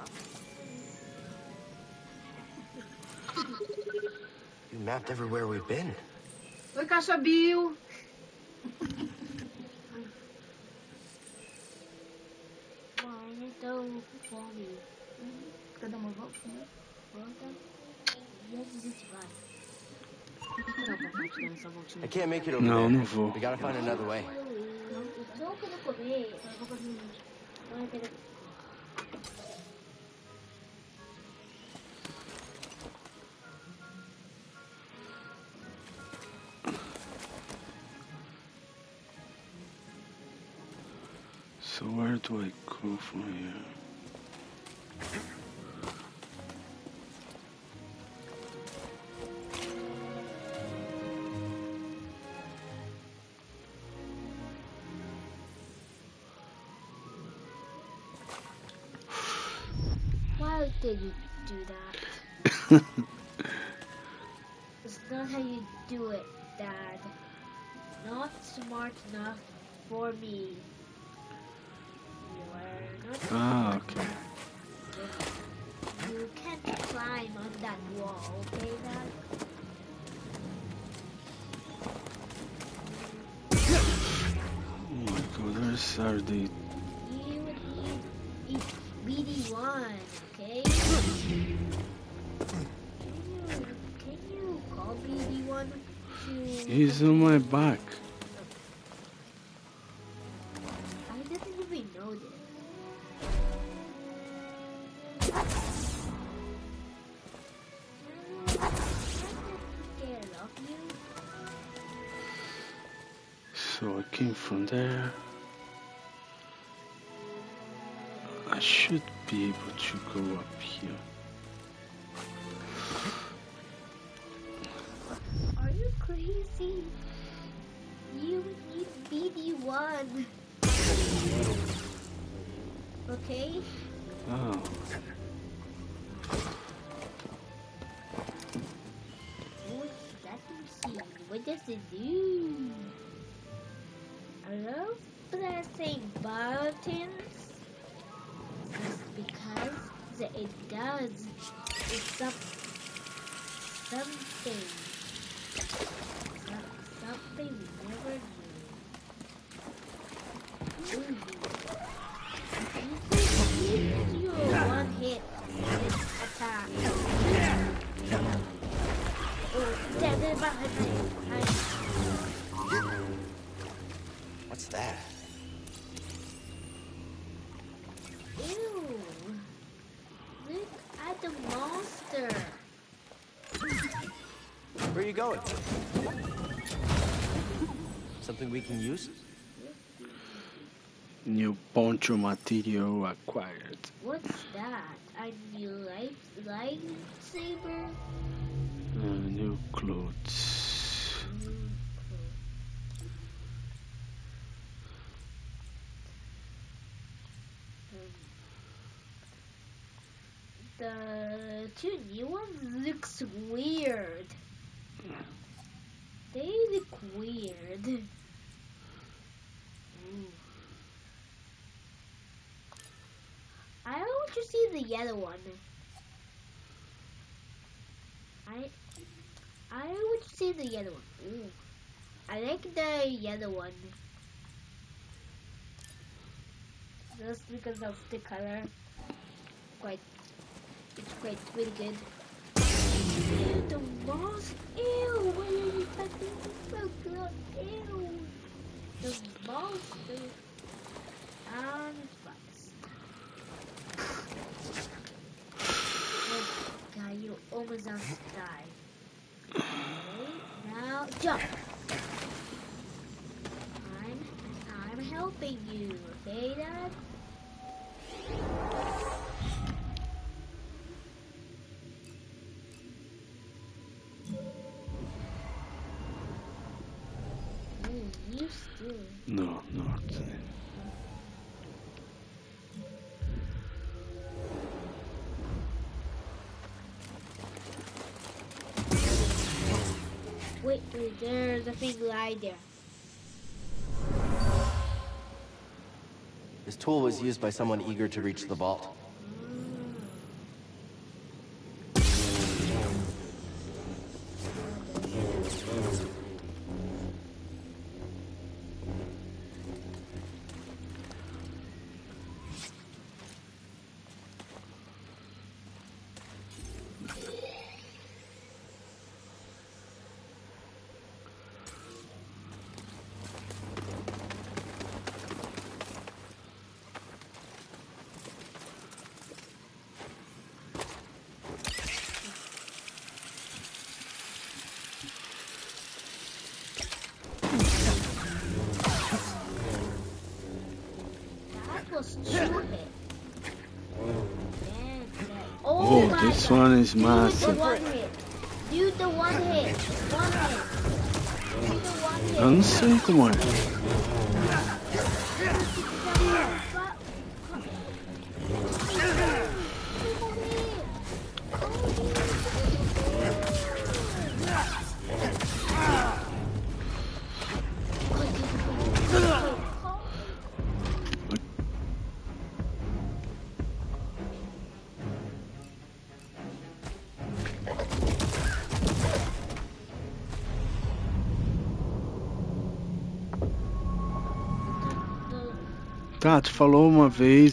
You mapped everywhere we've been. Oi, Caixa Bill. Mãe, então fome. Quer dar uma volta? Volta. E a gente vai. I can't make it over Não, there. não vou. We gotta find another way. Eu tô querendo comer. Não é querendo. So where do I go from here? Why did you do that? It's not how you do it, Dad. Not smart enough for me. You are not Ah, okay. You can't climb on that wall, okay, Dad? Oh my god, there's are the You would need eat B D one, okay? Can you, can you call B D one to... He's on my back. I didn't even know this. So I came from there. I should be able to go up here. Are you crazy? You need B D one. Okay? Oh. Let me see. What does it do? I love pressing buttons. Just because that it does it's some, something. Some, something we never knew. Ooh. You you one hit attack. Oh, damn it, behind me. What's that? Ew. Look at the monster. Where are you going? Something we can use? New poncho material acquired. What's that? A new light lightsaber? Uh, new clothes. The two new ones looks weird. They look weird. Ooh. I want to see the yellow one. I I want to see the yellow one. Ooh. I I like the yellow one. Just because of the color. Quite, it's quite really good. Ew, the mouse. Ew, why are you touching me so close? Ew. The monster. And it's fast. Okay, you almost have to die. Okay, now jump. I'm, I'm helping you, okay, Dad? Oh, you still. No, not. Wait, wait, there's a thing right there. This tool was used by someone eager to reach the vault. Oh, oh, this one is massive. Do the one hit. One hit. Do the one hit. Eu não sei como é. Tá, tu falou uma vez.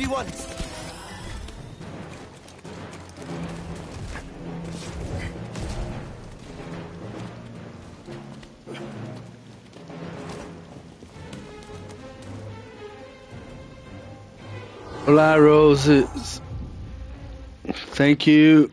one. Hola, roses. Thank you.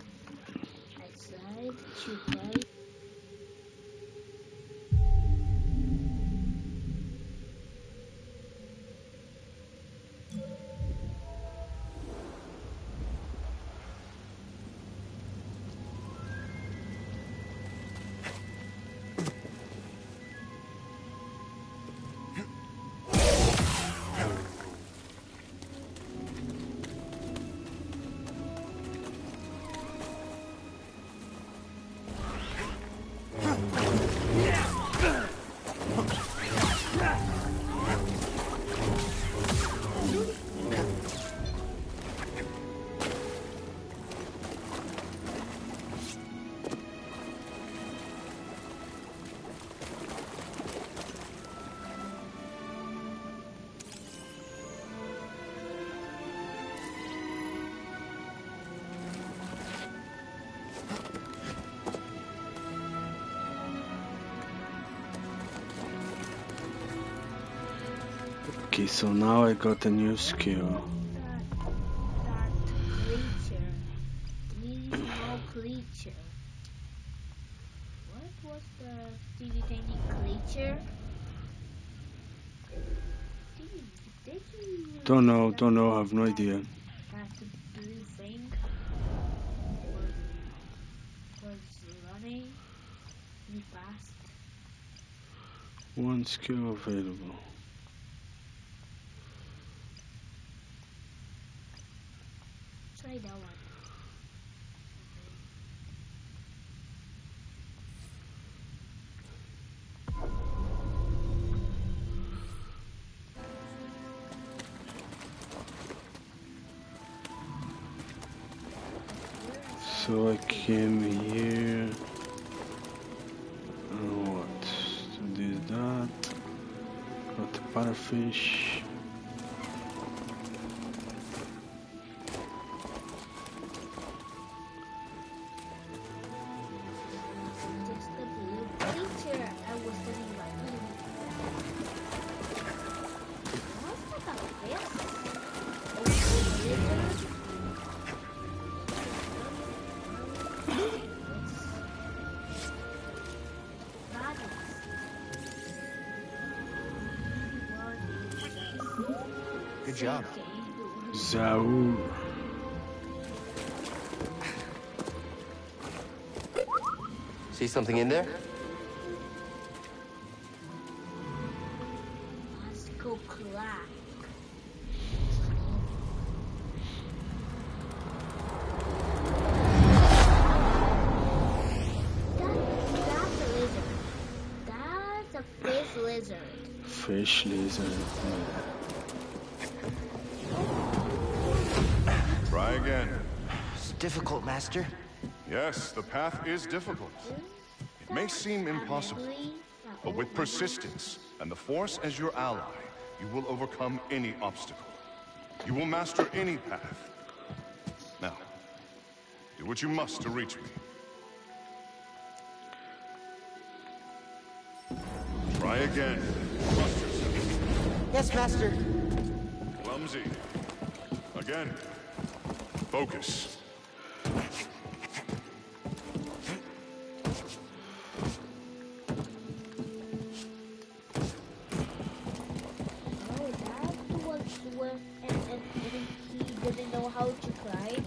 Okay, so now I got a new skill. Creature. What was the teeny tiny creature? Did, did you Don't know, don't know, I have no idea. That blue thing was, was running really fast. One skill available. Try that one. So I came here. And what? So did that. Got the parrotfish. Just the blue creature I was telling you about. What's that about this? Good job. Zaur. See something in there? Let's go crack. That's a lizard. That's a fish lizard. Fish lizard. Try again. It's difficult, Master. Yes, the path is difficult. It may seem impossible, but with persistence and the Force as your ally, you will overcome any obstacle. You will master any path. Now, do what you must to reach me. Try again. Trust yourself. Yes, Master. Clumsy. Again. Focus. Oh, that was where, and, and, and he didn't know how to climb.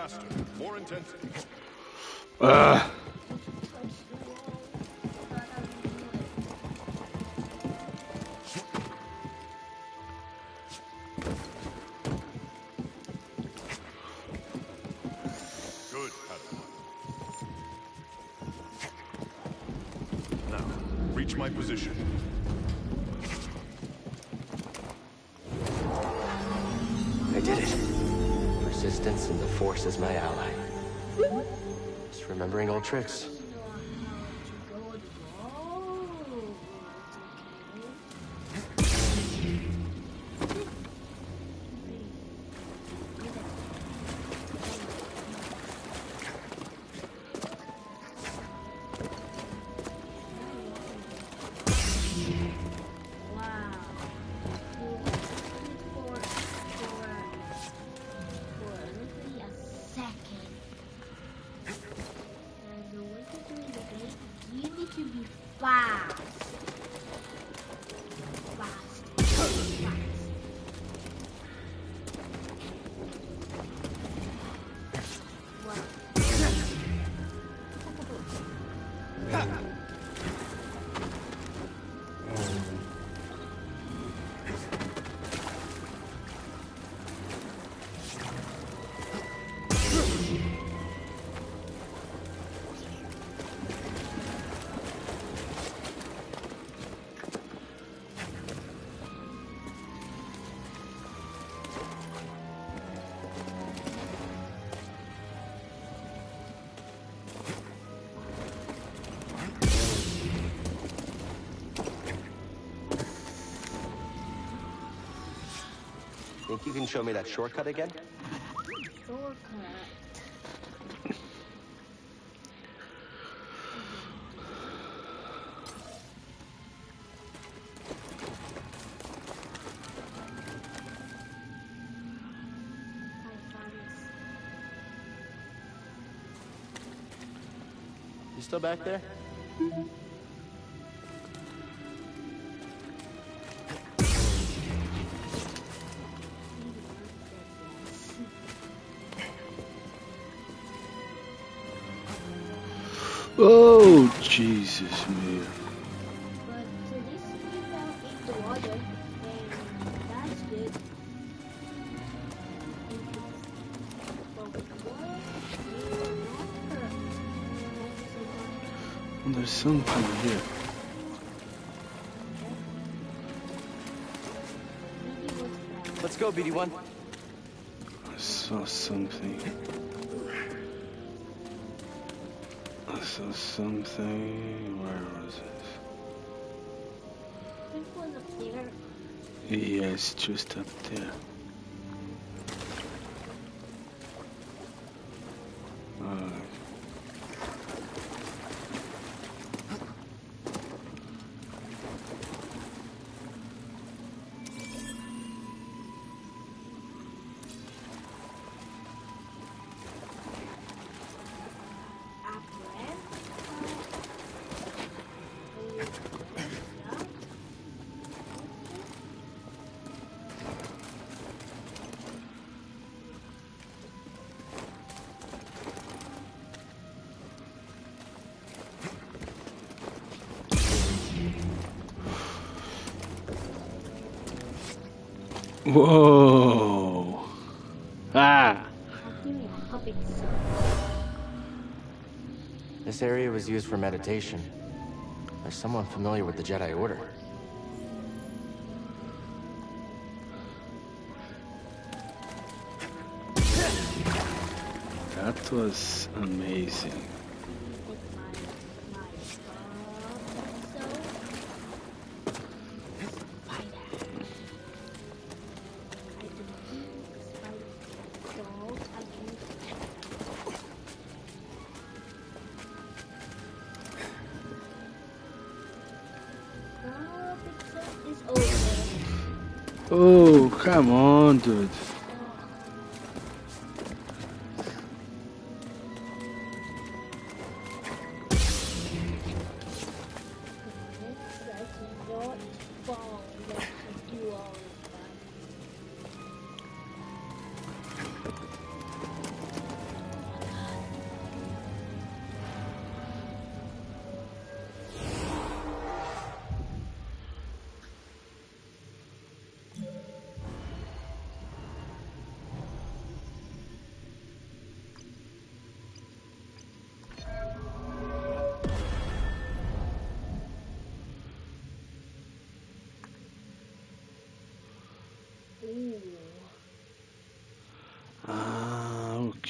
faster, more intensity. Ugh. Good, Padawan. Now, reach my position. I did it. Persistence and the Force is my ally. Just remembering old tricks. Think you can show me that shortcut again? Shortcut. You still back there? Oh, Jesus, man. But to this we fell into the water, and that's good. There's something here. Let's go, B D one. I saw something. I saw something. Where was it? It was up there. Yes, just up there. Alright. Whoa! Ah! This area was used for meditation. There's someone familiar with the Jedi Order. That was amazing. Oh, come on, dude.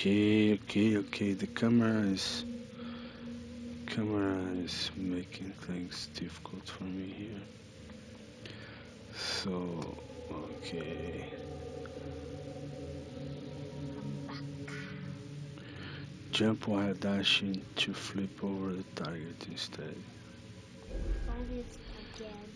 Okay, okay, okay. The camera is camera is making things difficult for me here. So, okay. Jump while dashing to flip over the target instead. Find it again.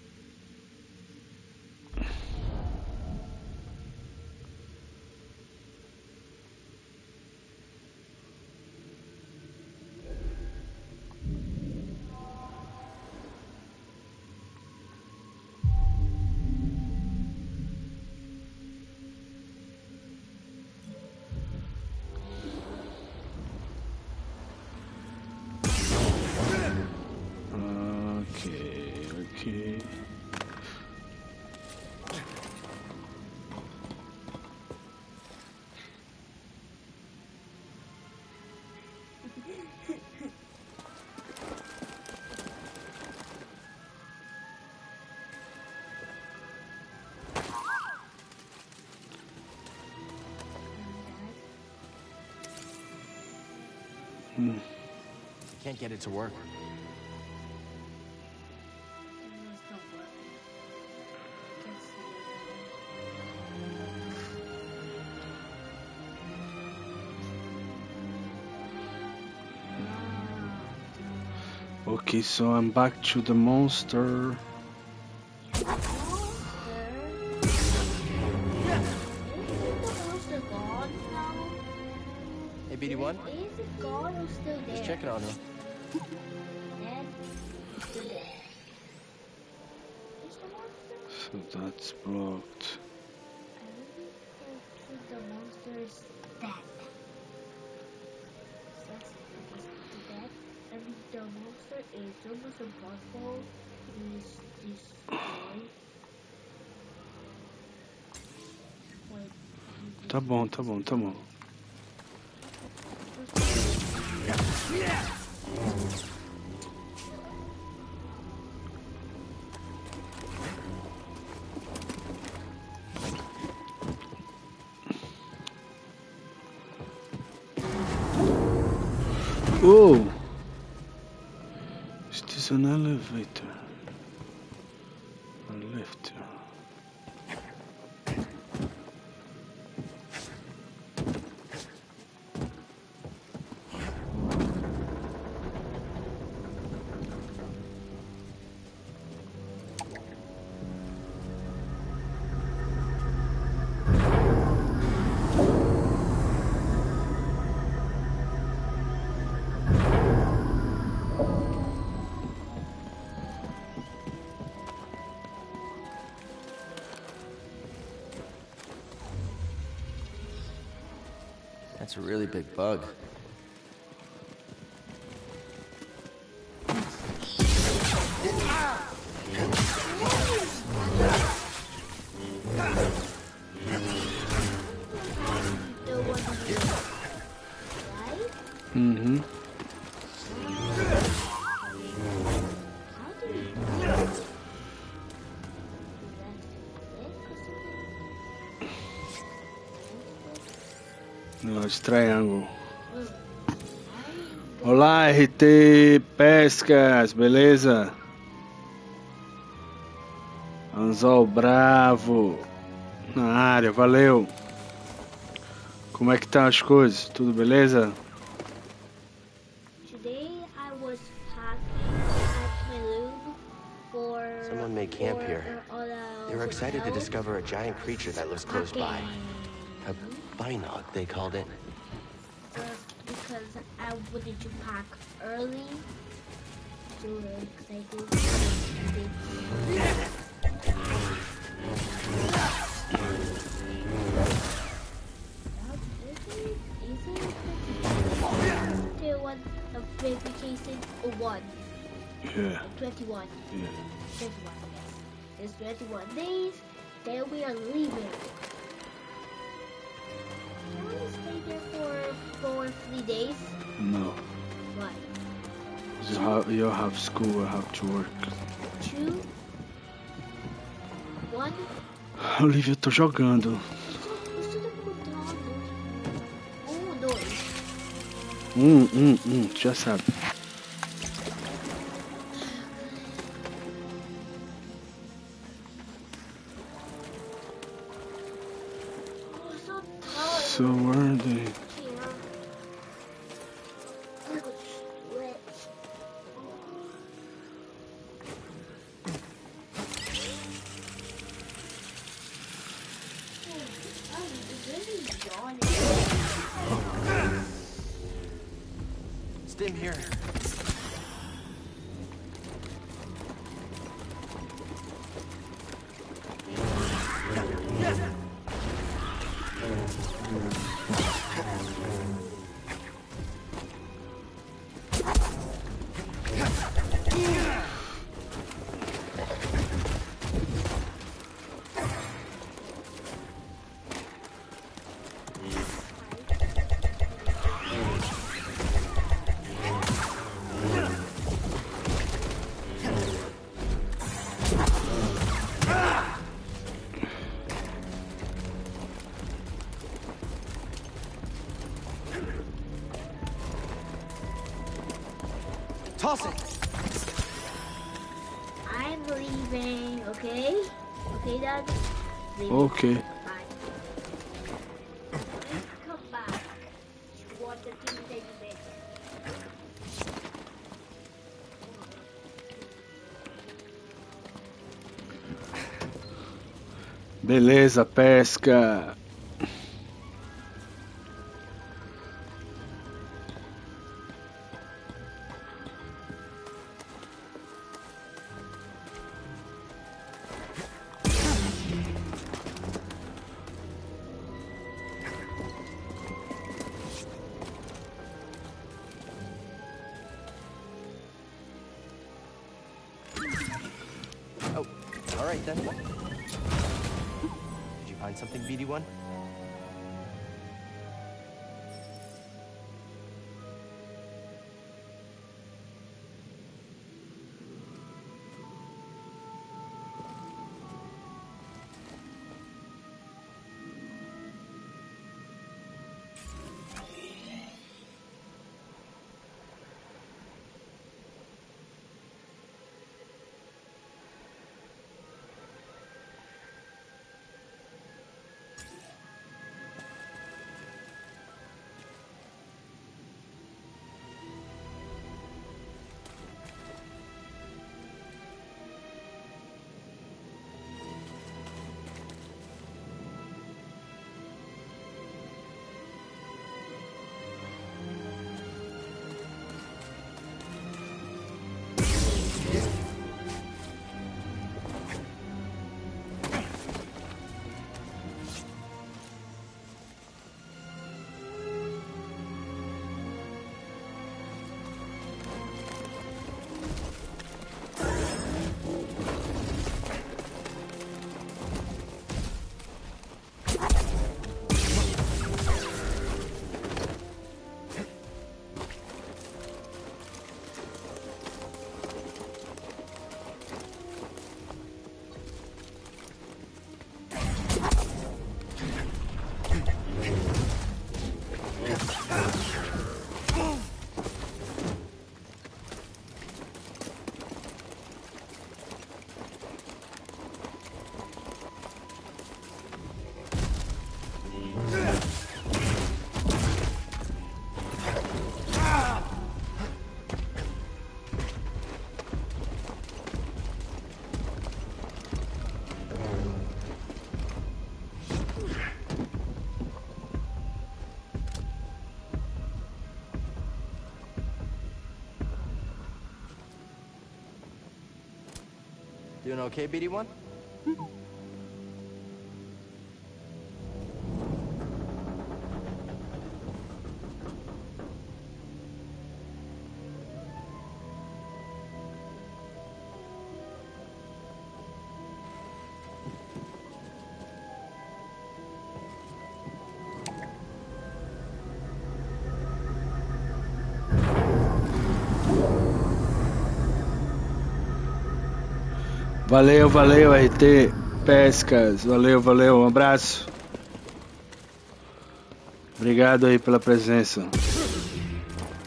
Okay, okay. Hmm. Can't get it to work. Okay, so I'm back to the monster. Hey, B D one? Is it gone or still there? Just checking on her. Dead? Still there. Is the monster? So that's blocked. I really hope the monster is dead. So that's because the dead and the monster is almost impossible to destroy. Wait. Tá bom, tá bom, tá bom. Oh! Is this an elevator? A lift? That's a really big bug. Mm-hmm. No, it's triangle. Olá, R T Pescas, beleza? Anzol Bravo na área, valeu. Como é que tá as coisas? Tudo beleza? Today I was packing at my room for Someone made camp here. They were excited to discover a giant creature that lives close by. A binog, they called it. Just because I wanted to pack early. So excited. Verification or one? Yeah. twenty-one. Yeah. twenty-one, yes. It's twenty-one days, then we are leaving. Can we stay there for, for three days? No. Why? You have, you have school, I have to work. Two? One? Olivia, eu tô jogando. Eu estou contando. Um, Hum, hum, hum, já sabe. So worthy. Stim here. Toss it. I'm leaving, okay? Okay, Dad? Leaving. Okay. Bye. Please come back. You want the thing that you make. Beleza, pesca. Oh, all right then. Did you find something, B D one? Doing okay, B D one? Valeu, valeu, R T Pescas. Valeu, valeu, um abraço. Obrigado aí pela presença.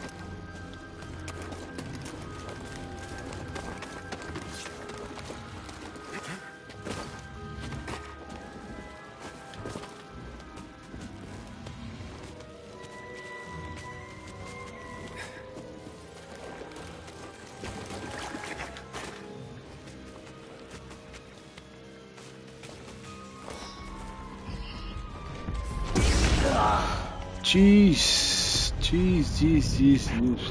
Jeez. Jeez, jeez, jeez, jeez.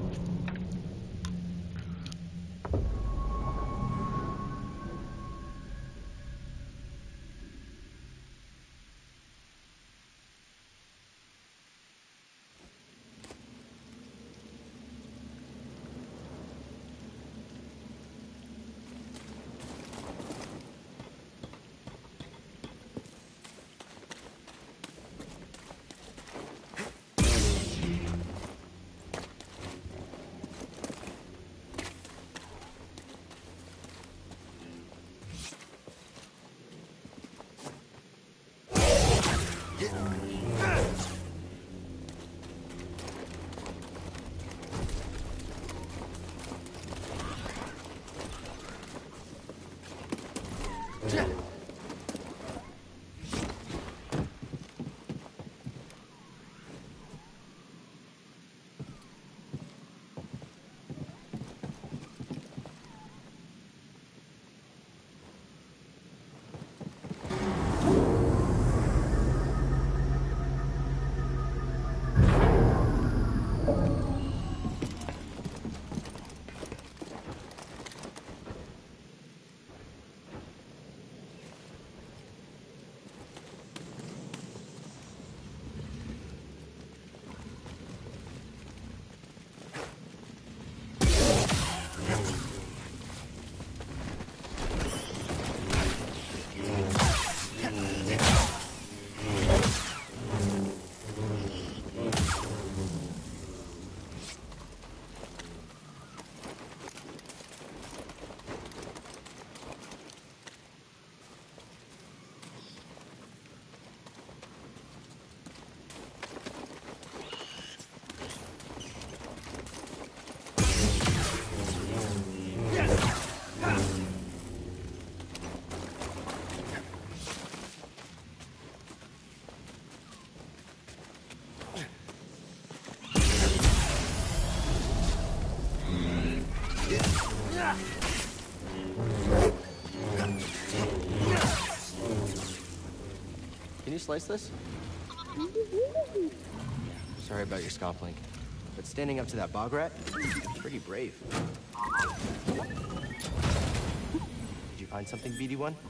Can you slice this? Sorry about your scomp link, but standing up to that bog rat, pretty brave. Did you find something, B D one?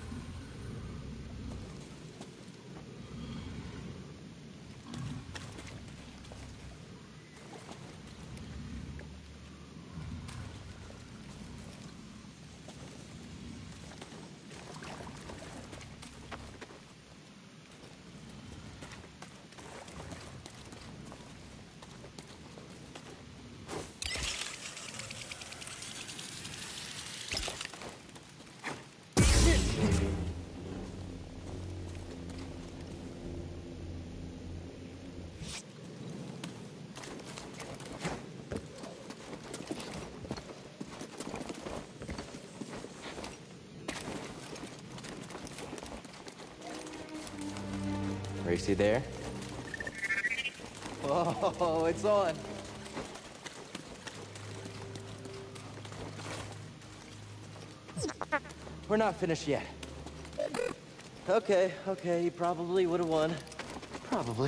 Racy there? Oh, it's on. We're not finished yet. Okay, okay, you probably would have won. Probably.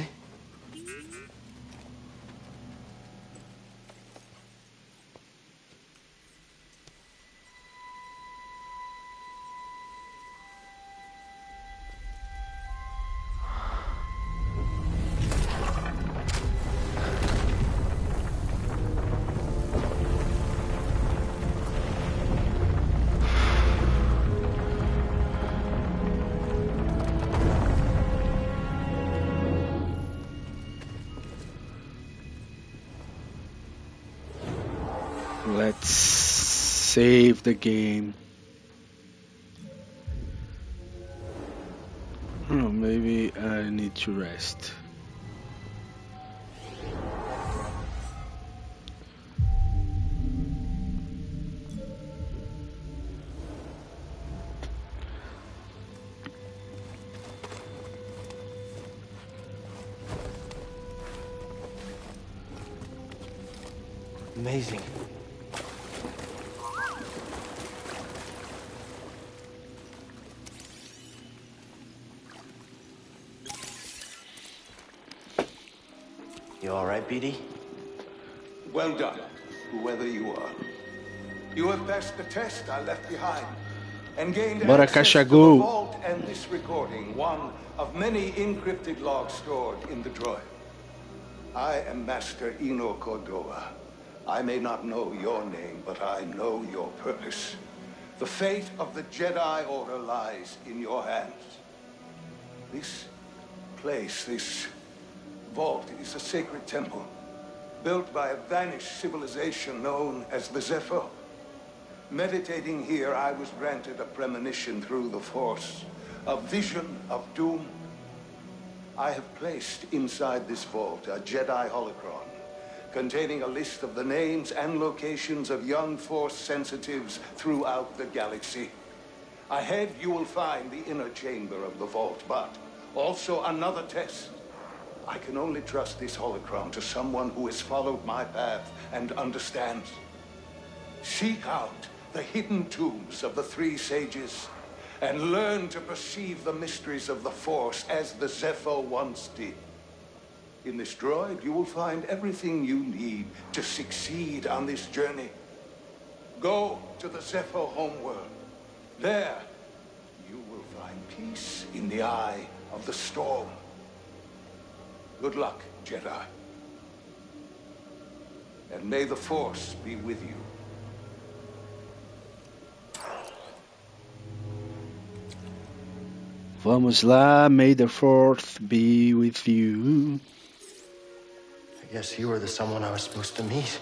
Let's save the game. Oh, maybe I need to rest. Amazing. You all right, B D? Well done, whoever you are. You have passed the test I left behind and gained Bora, access caixa to the Gol. vault and this recording, one of many encrypted logs stored in the droid. I am Master Eno Cordoa. I may not know your name, but I know your purpose. The fate of the Jedi Order lies in your hands. This place, this vault, is a sacred temple, built by a vanished civilization known as the Zepho. Meditating here, I was granted a premonition through the Force, a vision of doom. I have placed inside this vault a Jedi holocron, containing a list of the names and locations of young Force sensitives throughout the galaxy. Ahead, you will find the inner chamber of the vault, but also another test. I can only trust this holocron to someone who has followed my path and understands. Seek out the hidden tombs of the three sages and learn to perceive the mysteries of the Force as the Zepho once did. In this droid, you will find everything you need to succeed on this journey. Go to the Zepho homeworld. There, you will find peace in the eye of the storm. Good luck, Jedi. And may the Force be with you. Vamos lá, may the fourth be with you. I guess you were the someone I was supposed to meet.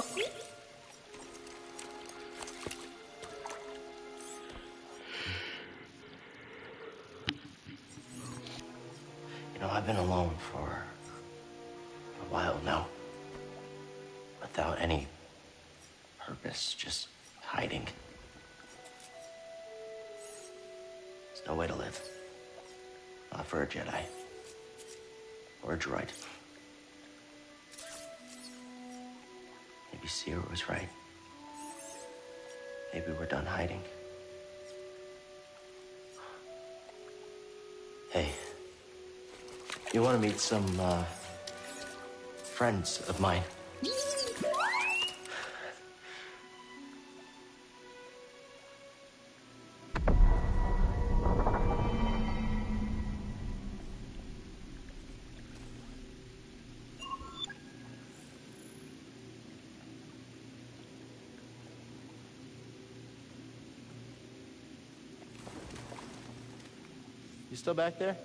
You know, I've been alone for a while now. Without any purpose, just hiding. There's no way to live. Not for a Jedi. Or a droid. Maybe Sierra was right. Maybe we're done hiding. Hey. You want to meet some, uh, friends of mine? You still back there?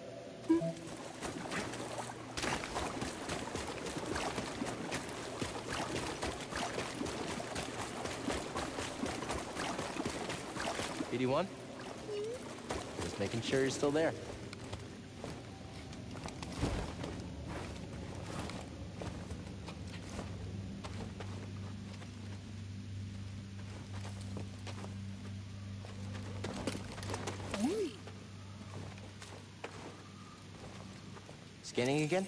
B D one? Just making sure you're still there. Scanning again?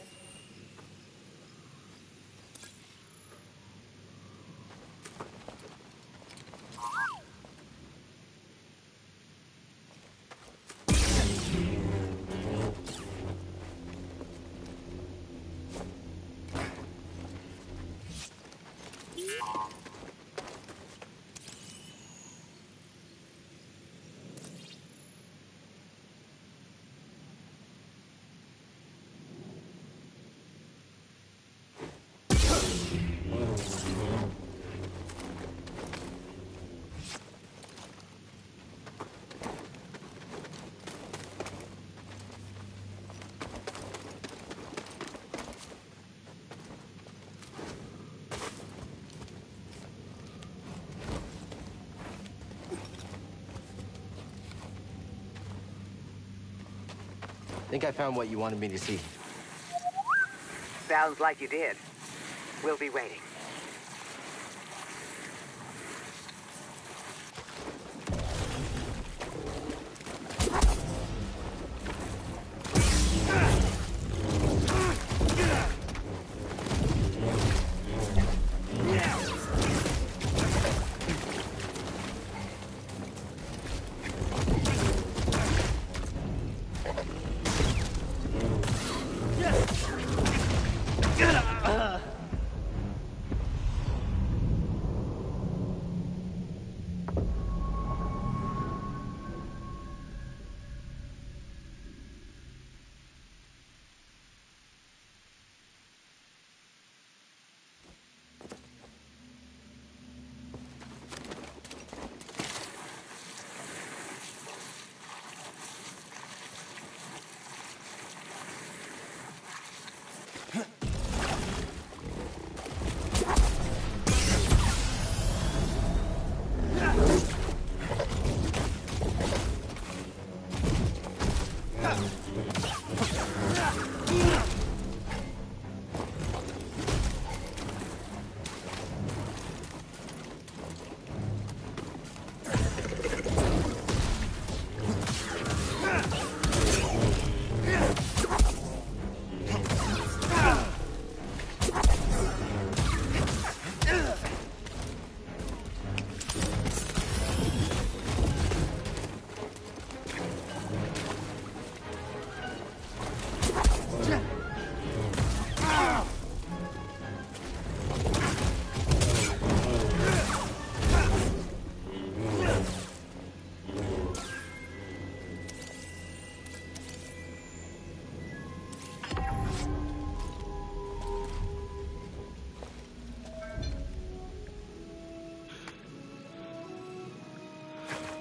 I think I found what you wanted me to see. Sounds like you did. We'll be waiting.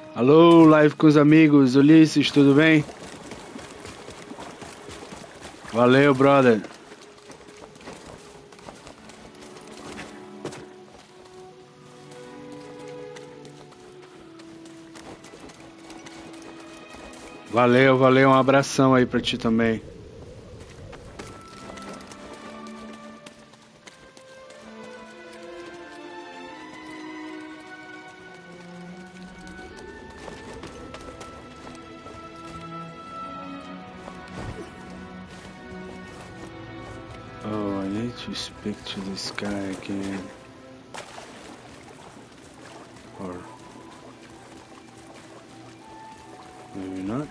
Alô, live com os amigos. Ulisses, tudo bem? Valeu, brother. Valeu, valeu. Um abração aí pra ti também. Oh, I need to speak to this guy again. Or maybe not.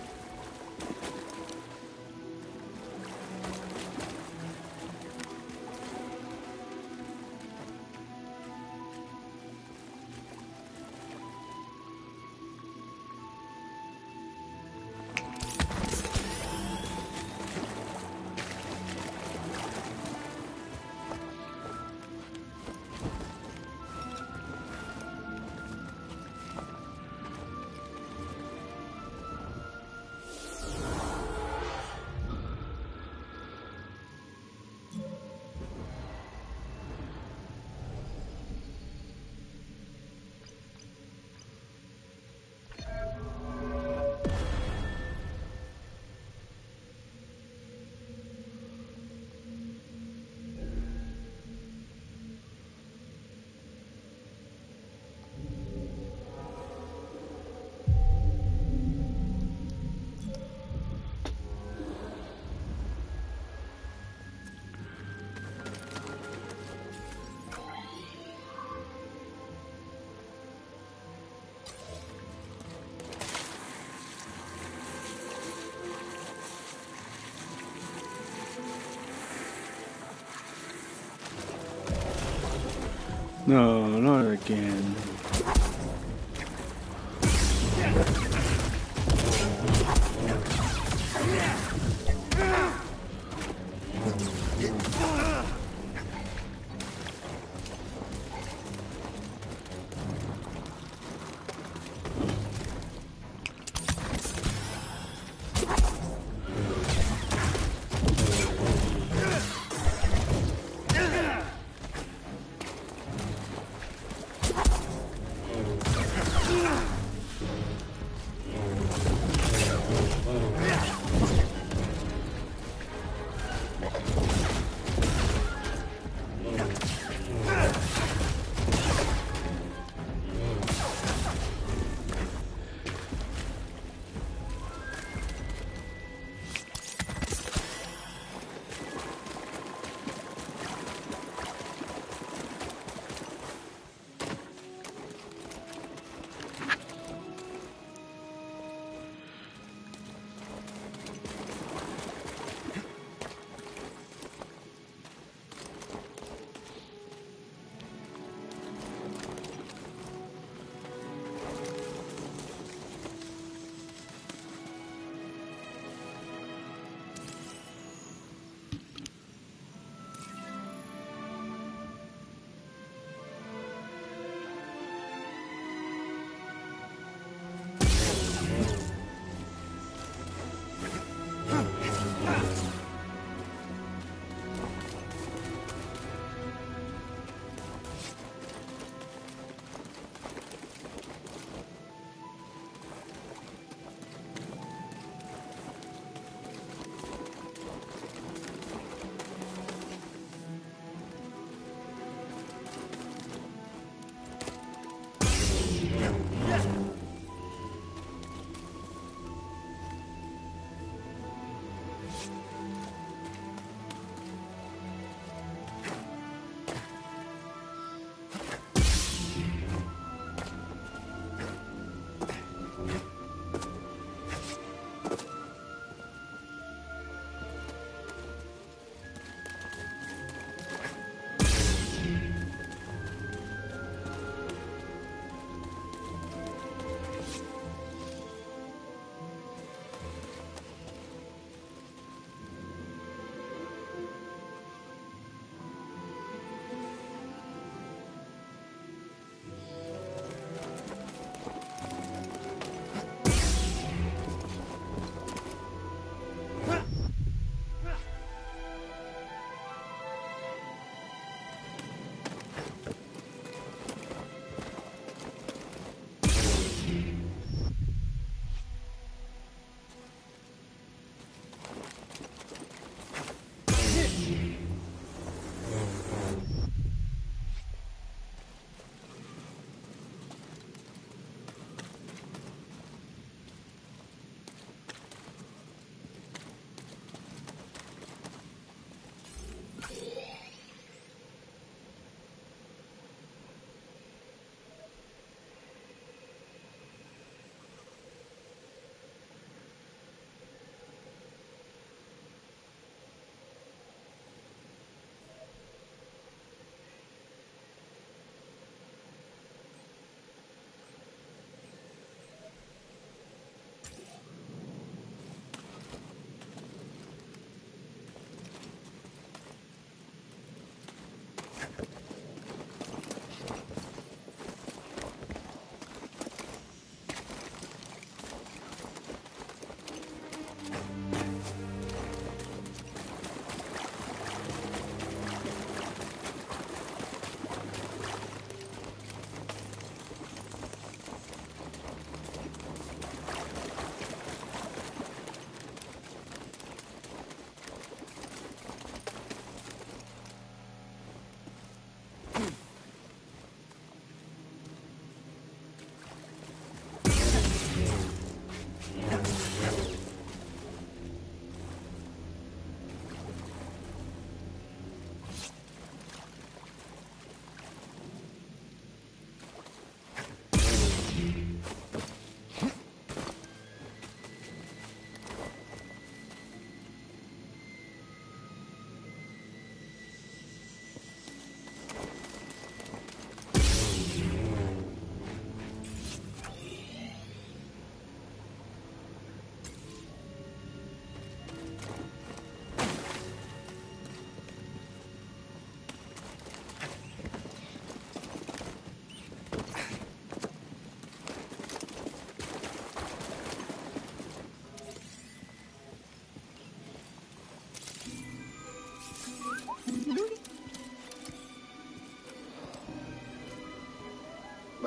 No, not again.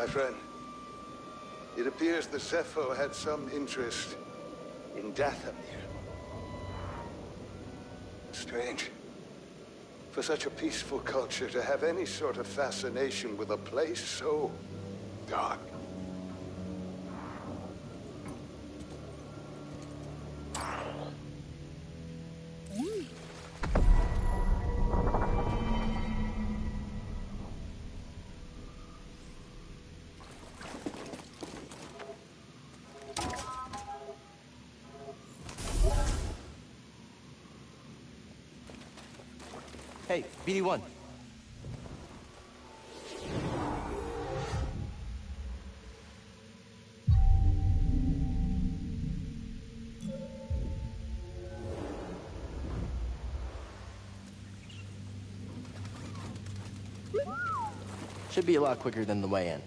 my friend. It appears the Zepho had some interest in Dathomir. Strange. For such a peaceful culture to have any sort of fascination with a place so dark. Hey, B D one. Should be a lot quicker than the way in.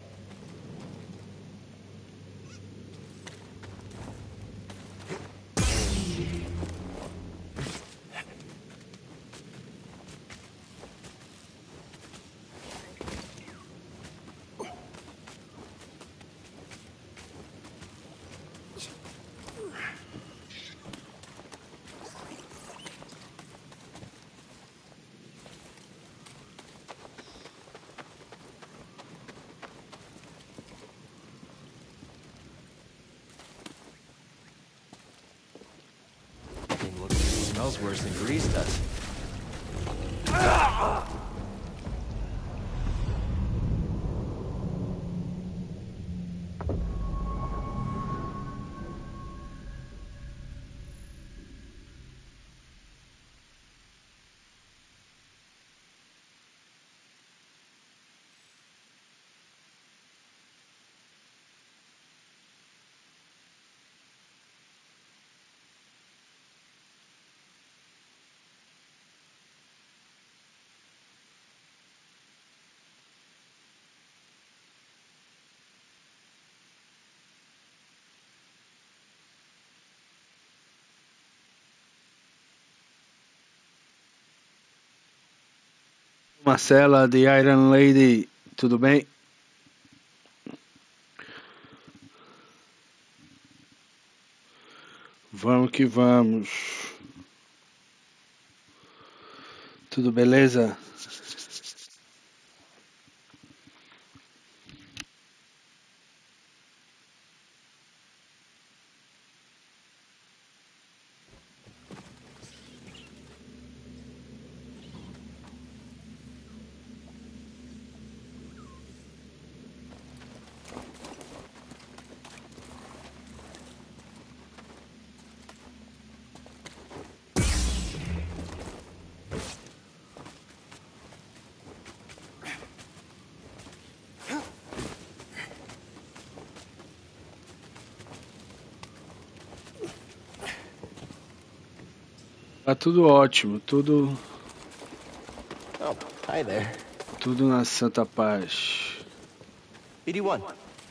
Thing looks, smells worse than grease does. Marcela, the Iron Lady, tudo bem? Vamos que vamos. Tudo beleza? Tá tudo ótimo, tudo. Oh, hi there. Tudo na santa paz. B D one.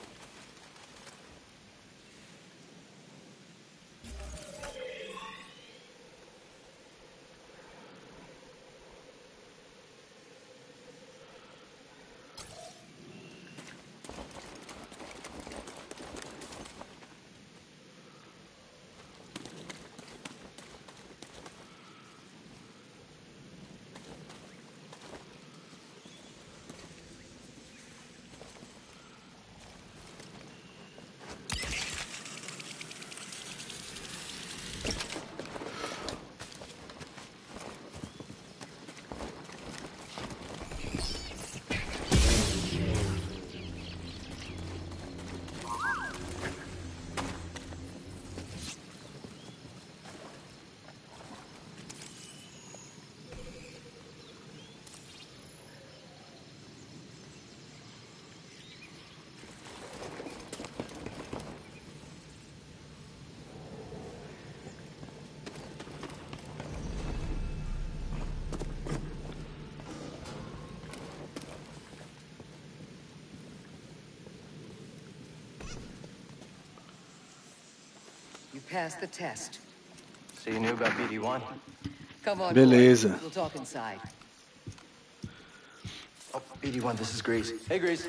You passed the test. So you knew about B D one? Come on, Beleza. boy. We'll talk inside. Oh, B D one, this is Grease. Hey, Grease.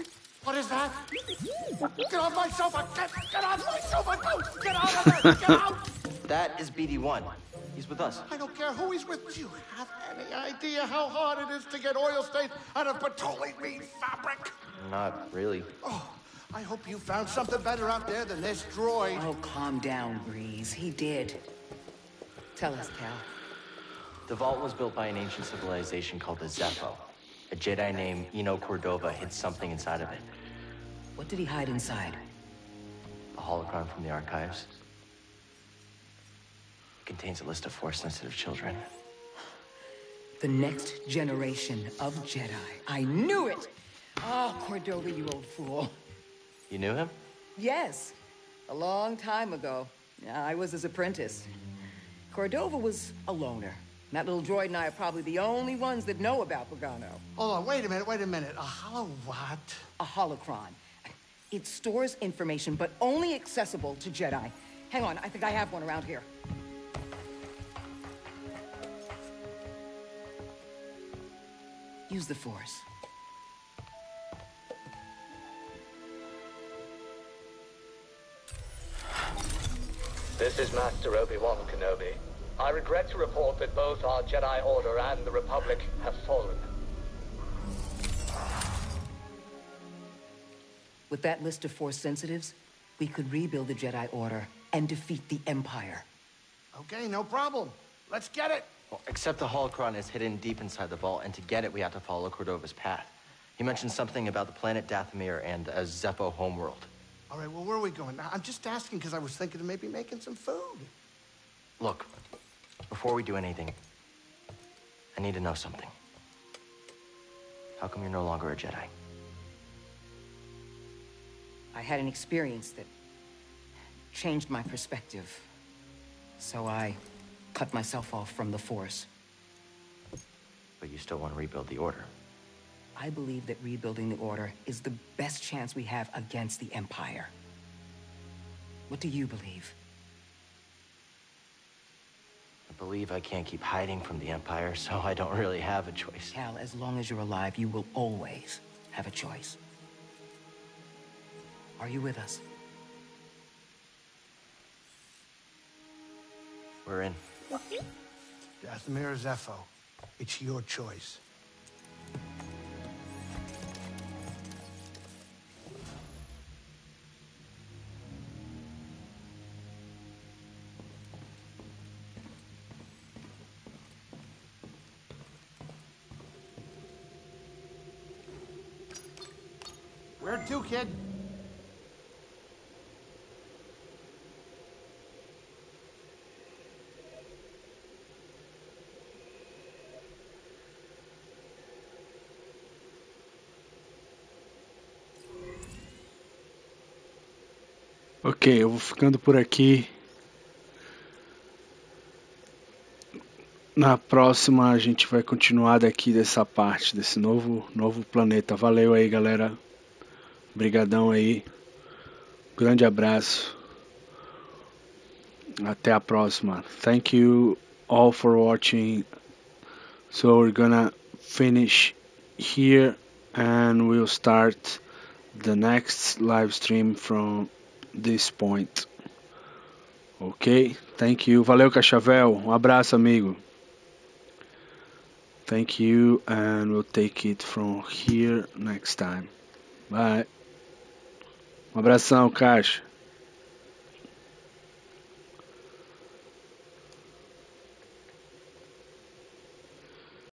What is that? Get off my sofa! Get, get off my sofa! Go! Get out of there! Get out! That is B D one. He's with us. I don't care who he's with. Do you have any idea how hard it is to get oil stains out of petroleum fabric? Not really. Oh, I hope you found something better out there than this droid. Oh, calm down, Breeze. He did. Tell us, Cal. The vault was built by an ancient civilization called the Zepho. A Jedi named Eno Cordova hid something inside of it. What did he hide inside? A holocron from the archives. It contains a list of Force-sensitive children. The next generation of Jedi. I knew it! Oh, Cordova, you old fool. You knew him? Yes. A long time ago. I was his apprentice. Cordova was a loner. That little droid and I are probably the only ones that know about Pagano. Hold on, wait a minute, wait a minute. A holo what? A holocron. It stores information, but only accessible to Jedi. Hang on, I think I have one around here. Use the Force. This is Master Obi-Wan Kenobi. I regret to report that both our Jedi Order and the Republic have fallen. With that list of Force sensitives, we could rebuild the Jedi Order and defeat the Empire. Okay, no problem. Let's get it. Well, except the holocron is hidden deep inside the vault, and to get it, we have to follow Cordova's path. He mentioned something about the planet Dathomir and a Zepho homeworld. All right, well, where are we going? Now, I'm just asking because I was thinking of maybe making some food. Look, before we do anything, I need to know something. How come you're no longer a Jedi? I had an experience that changed my perspective. So I cut myself off from the Force. But you still want to rebuild the Order. I believe that rebuilding the Order is the best chance we have against the Empire. What do you believe? I believe I can't keep hiding from the Empire, so I don't really have a choice. Cal, as long as you're alive, you will always have a choice. Are you with us? We're in. Dathomir or Zepho, it's your choice. Where to, kid? Ok, eu vou ficando por aqui. Na próxima a gente vai continuar daqui dessa parte, desse novo, novo planeta. Valeu aí, galera. Obrigadão aí. Grande abraço. Até a próxima. Thank you all for watching. So we're gonna finish here and we'll start the next live stream from this point. Ok? Thank you. Valeu, Cachavel. Um abraço, amigo. Thank you, and we'll take it from here next time. Bye. Um abração, Caixa.